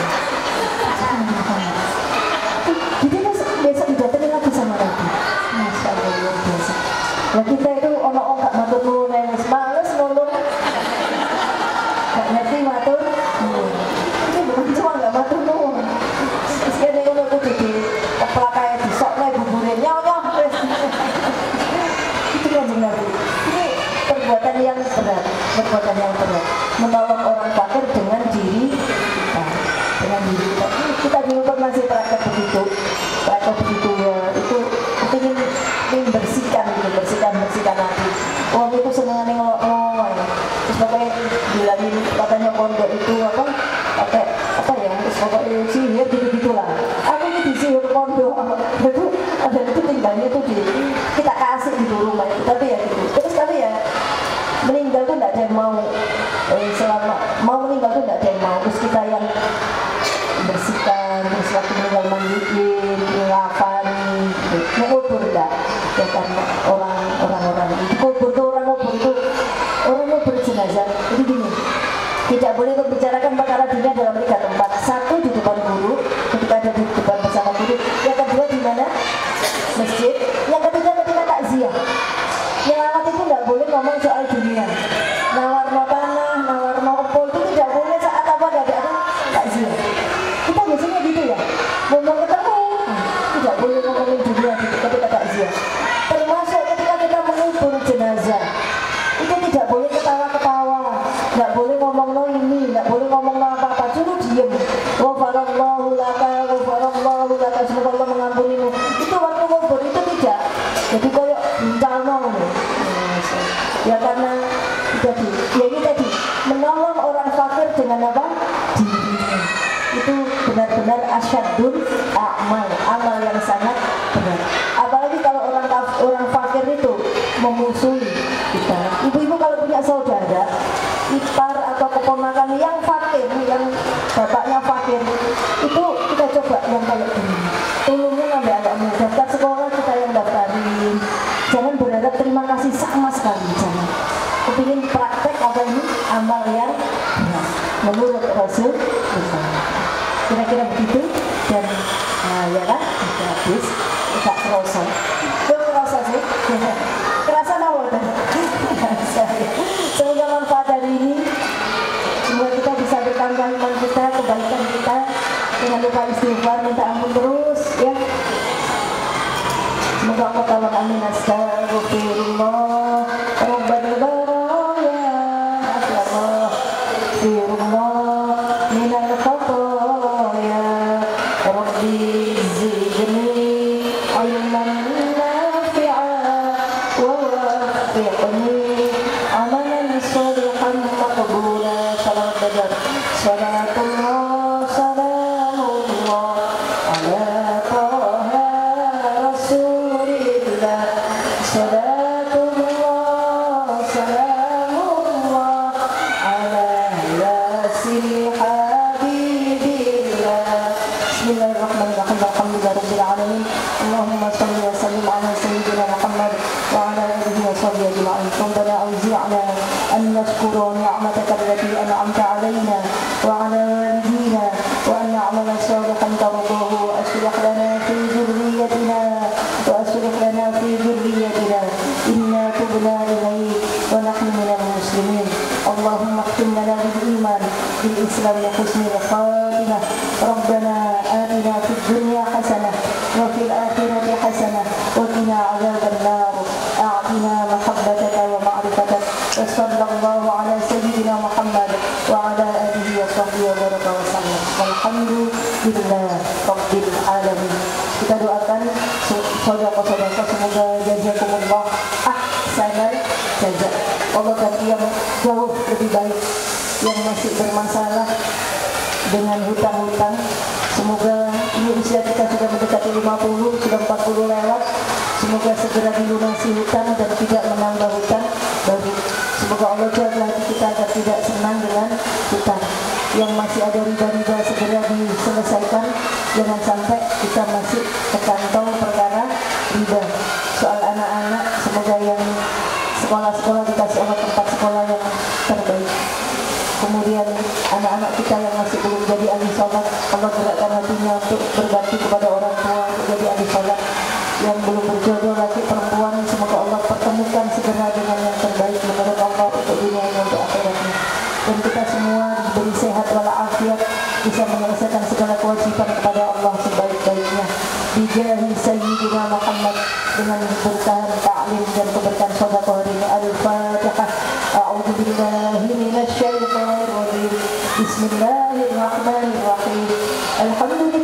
Jadi besok didatengin lagi sama Nabi. Masya Allah luar biasa. Nah kita itu ono orang gak matur nuwun, males nulung. Gak ngerti matur. Ini bukan cuma gak matur nuwun. Terus kene ngono kudu di keplak kae disokne bubure nyonya. Itu kan benar. Ini perbuatan yang berat, perbuatan yang berat. Menolong orang fakir dengan diri kita. Dengan diri kita. Kita dulu pernah sih praktek begitu. Praktek begitu ya. Itu ingin ingin bersihkan gitu, bersihkan bersihkan hati. Orang itu seneng ngelok-ngelok ya. Terus pokoknya bilangin katanya pondok itu apa pakai apa ya, terus pokoknya sihir gitu gitulah. Aku ini disihir pondok, itu ada itu tinggalnya tuh di kita kasih di rumah itu, tapi ya gitu. Terus tapi ya meninggal tuh tidak ada yang mau, eh, selama mau meninggal tuh tidak ada yang mau. Terus kita yang bersihkan, terus waktu meninggal mandiin, ngafani, gitu. Ngubur enggak? Ya karena orang orang-orang itu kubur tuh orang ngubur itu orang ngubur jenazah. Jadi gini, tidak boleh membicarakan perkara dunia dalam tiga tempat. Satu di depan guru, ketika ada di depan bersama guru. Yang kedua di mana? Masjid. Yang ketiga ketika takziah. Yang alat itu tidak boleh ngomong soal dunia. Nawar no tanah, nawar no opo itu tidak boleh saat apa ada takziah. Kita biasanya gitu ya, ngomong ketemu tidak boleh ngomongin dunia gitu ketika takziah. Termasuk ketika kita mengubur jenazah, itu tidak boleh ketawa-ketawa, tidak boleh ngomong no ini, tidak boleh ngomong no apa-apa, suruh diem. Ghafarallahu laka, ghafarallahu laka, semoga Allah mengampunimu. Itu waktu ngubur itu tidak. Jadi koyok bincang no. Ya karena tadi, ya ini tadi menolong orang fakir dengan apa? Dirinya. Itu benar-benar asyadun amal, amal yang sangat benar. Apalagi kalau orang orang fakir itu memusuhi kita. Ibu-ibu kalau punya saudara, ipar atau keponakan yang fakir, yang bapaknya fakir, itu kita coba yang kayak gini. Tolongnya ngambil anakmu, daftar sekolah kita yang daftarin. Jangan berharap terima kasih sama sekali, jangan. Kepingin praktek apa ini amal yang benar menurut Rasul. Kira-kira begitu. Dan nah, ya kan sudah habis, tidak kerasa itu kerasa sih kerasa nawar semoga manfaat dari ini, semoga kita bisa bertambah iman kita, kebaikan kita. Jangan lupa istighfar, minta ampun terus ya. Semoga Allah tolong. Amin. Astagfirullah Rabbal baraya, astagfirullah minal khataya, Rabbi zidni ilman nafi'an wa waffiqni amalan shalihan maqbula. Salam bajar salatullah salamullah ala taha rasulillah, salatullah salamullah ala yasin habibillah. Bismillahirrahmanirrahim. Alhamdulillahirabbil alamin. Allahumma shalli wa sallim ala sayyidina Muhammad wa ala alihi wa sahbihi ajma'in. Rabbana awzi'na an nashkura ni'mataka allati an'amta 'alaina wa 'ala walidina wa an na'mala salihan tardahu wa aslih lana fi dhurriyyatina wa aslih lana fi dhurriyyatina inna tubna ilayk wa nahnu minal muslimin. Allahumma khtim lana bil iman bil islam wa husnil khatimah. Rabbana atina fid dunya hasanah wa fil akhirati hasanah wa qina adzaban nar. A'tina mahabbataka wa ma'rifatak. Wa sallallahu ala sayyidina Muhammad wa ala alihi wa sahbihi wa baraka wa sallam. Walhamdulillah rabbil alamin. Kita doakan saudara-saudara semoga jazakumullah ahsanal jazaa. jauh lebih baik, yang masih bermasalah dengan hutang-hutang. Semoga ini usia kita sudah mendekati lima puluh, sudah empat puluh lewat. Semoga segera dilunasi hutang dan tidak menambah hutang baru. Semoga Allah jaga hati kita agar tidak senang dengan hutang. Yang masih ada riba-riba segera diselesaikan. Jangan sampai kita masih terkantong perkara riba. Soal anak-anak, semoga yang sekolah-sekolah dikasih Allah tempat sekolah yang terbaik. Kemudian anak-anak kita yang masih belum jadi ahli sholat, Allah gerakkan hatinya untuk berbakti kepada orang tua untuk jadi ahli sholat. Yang belum berjodoh laki perempuan, semoga Allah pertemukan segera dengan yang terbaik menurut Allah untuk dunia dan untuk akhiratnya. Dan kita semua diberi sehat walafiat, bisa menyelesaikan segala kewajiban kepada Allah sebaik-baiknya. Bijahi Sayyidina Muhammad, dengan bertahan ta'lim dan keberkahan sedekah hari ini. Al-Fatihah. A'udzu billahi minasyaitonir rajim. Bismillahirrahmanirrahim. Alhamdulillah.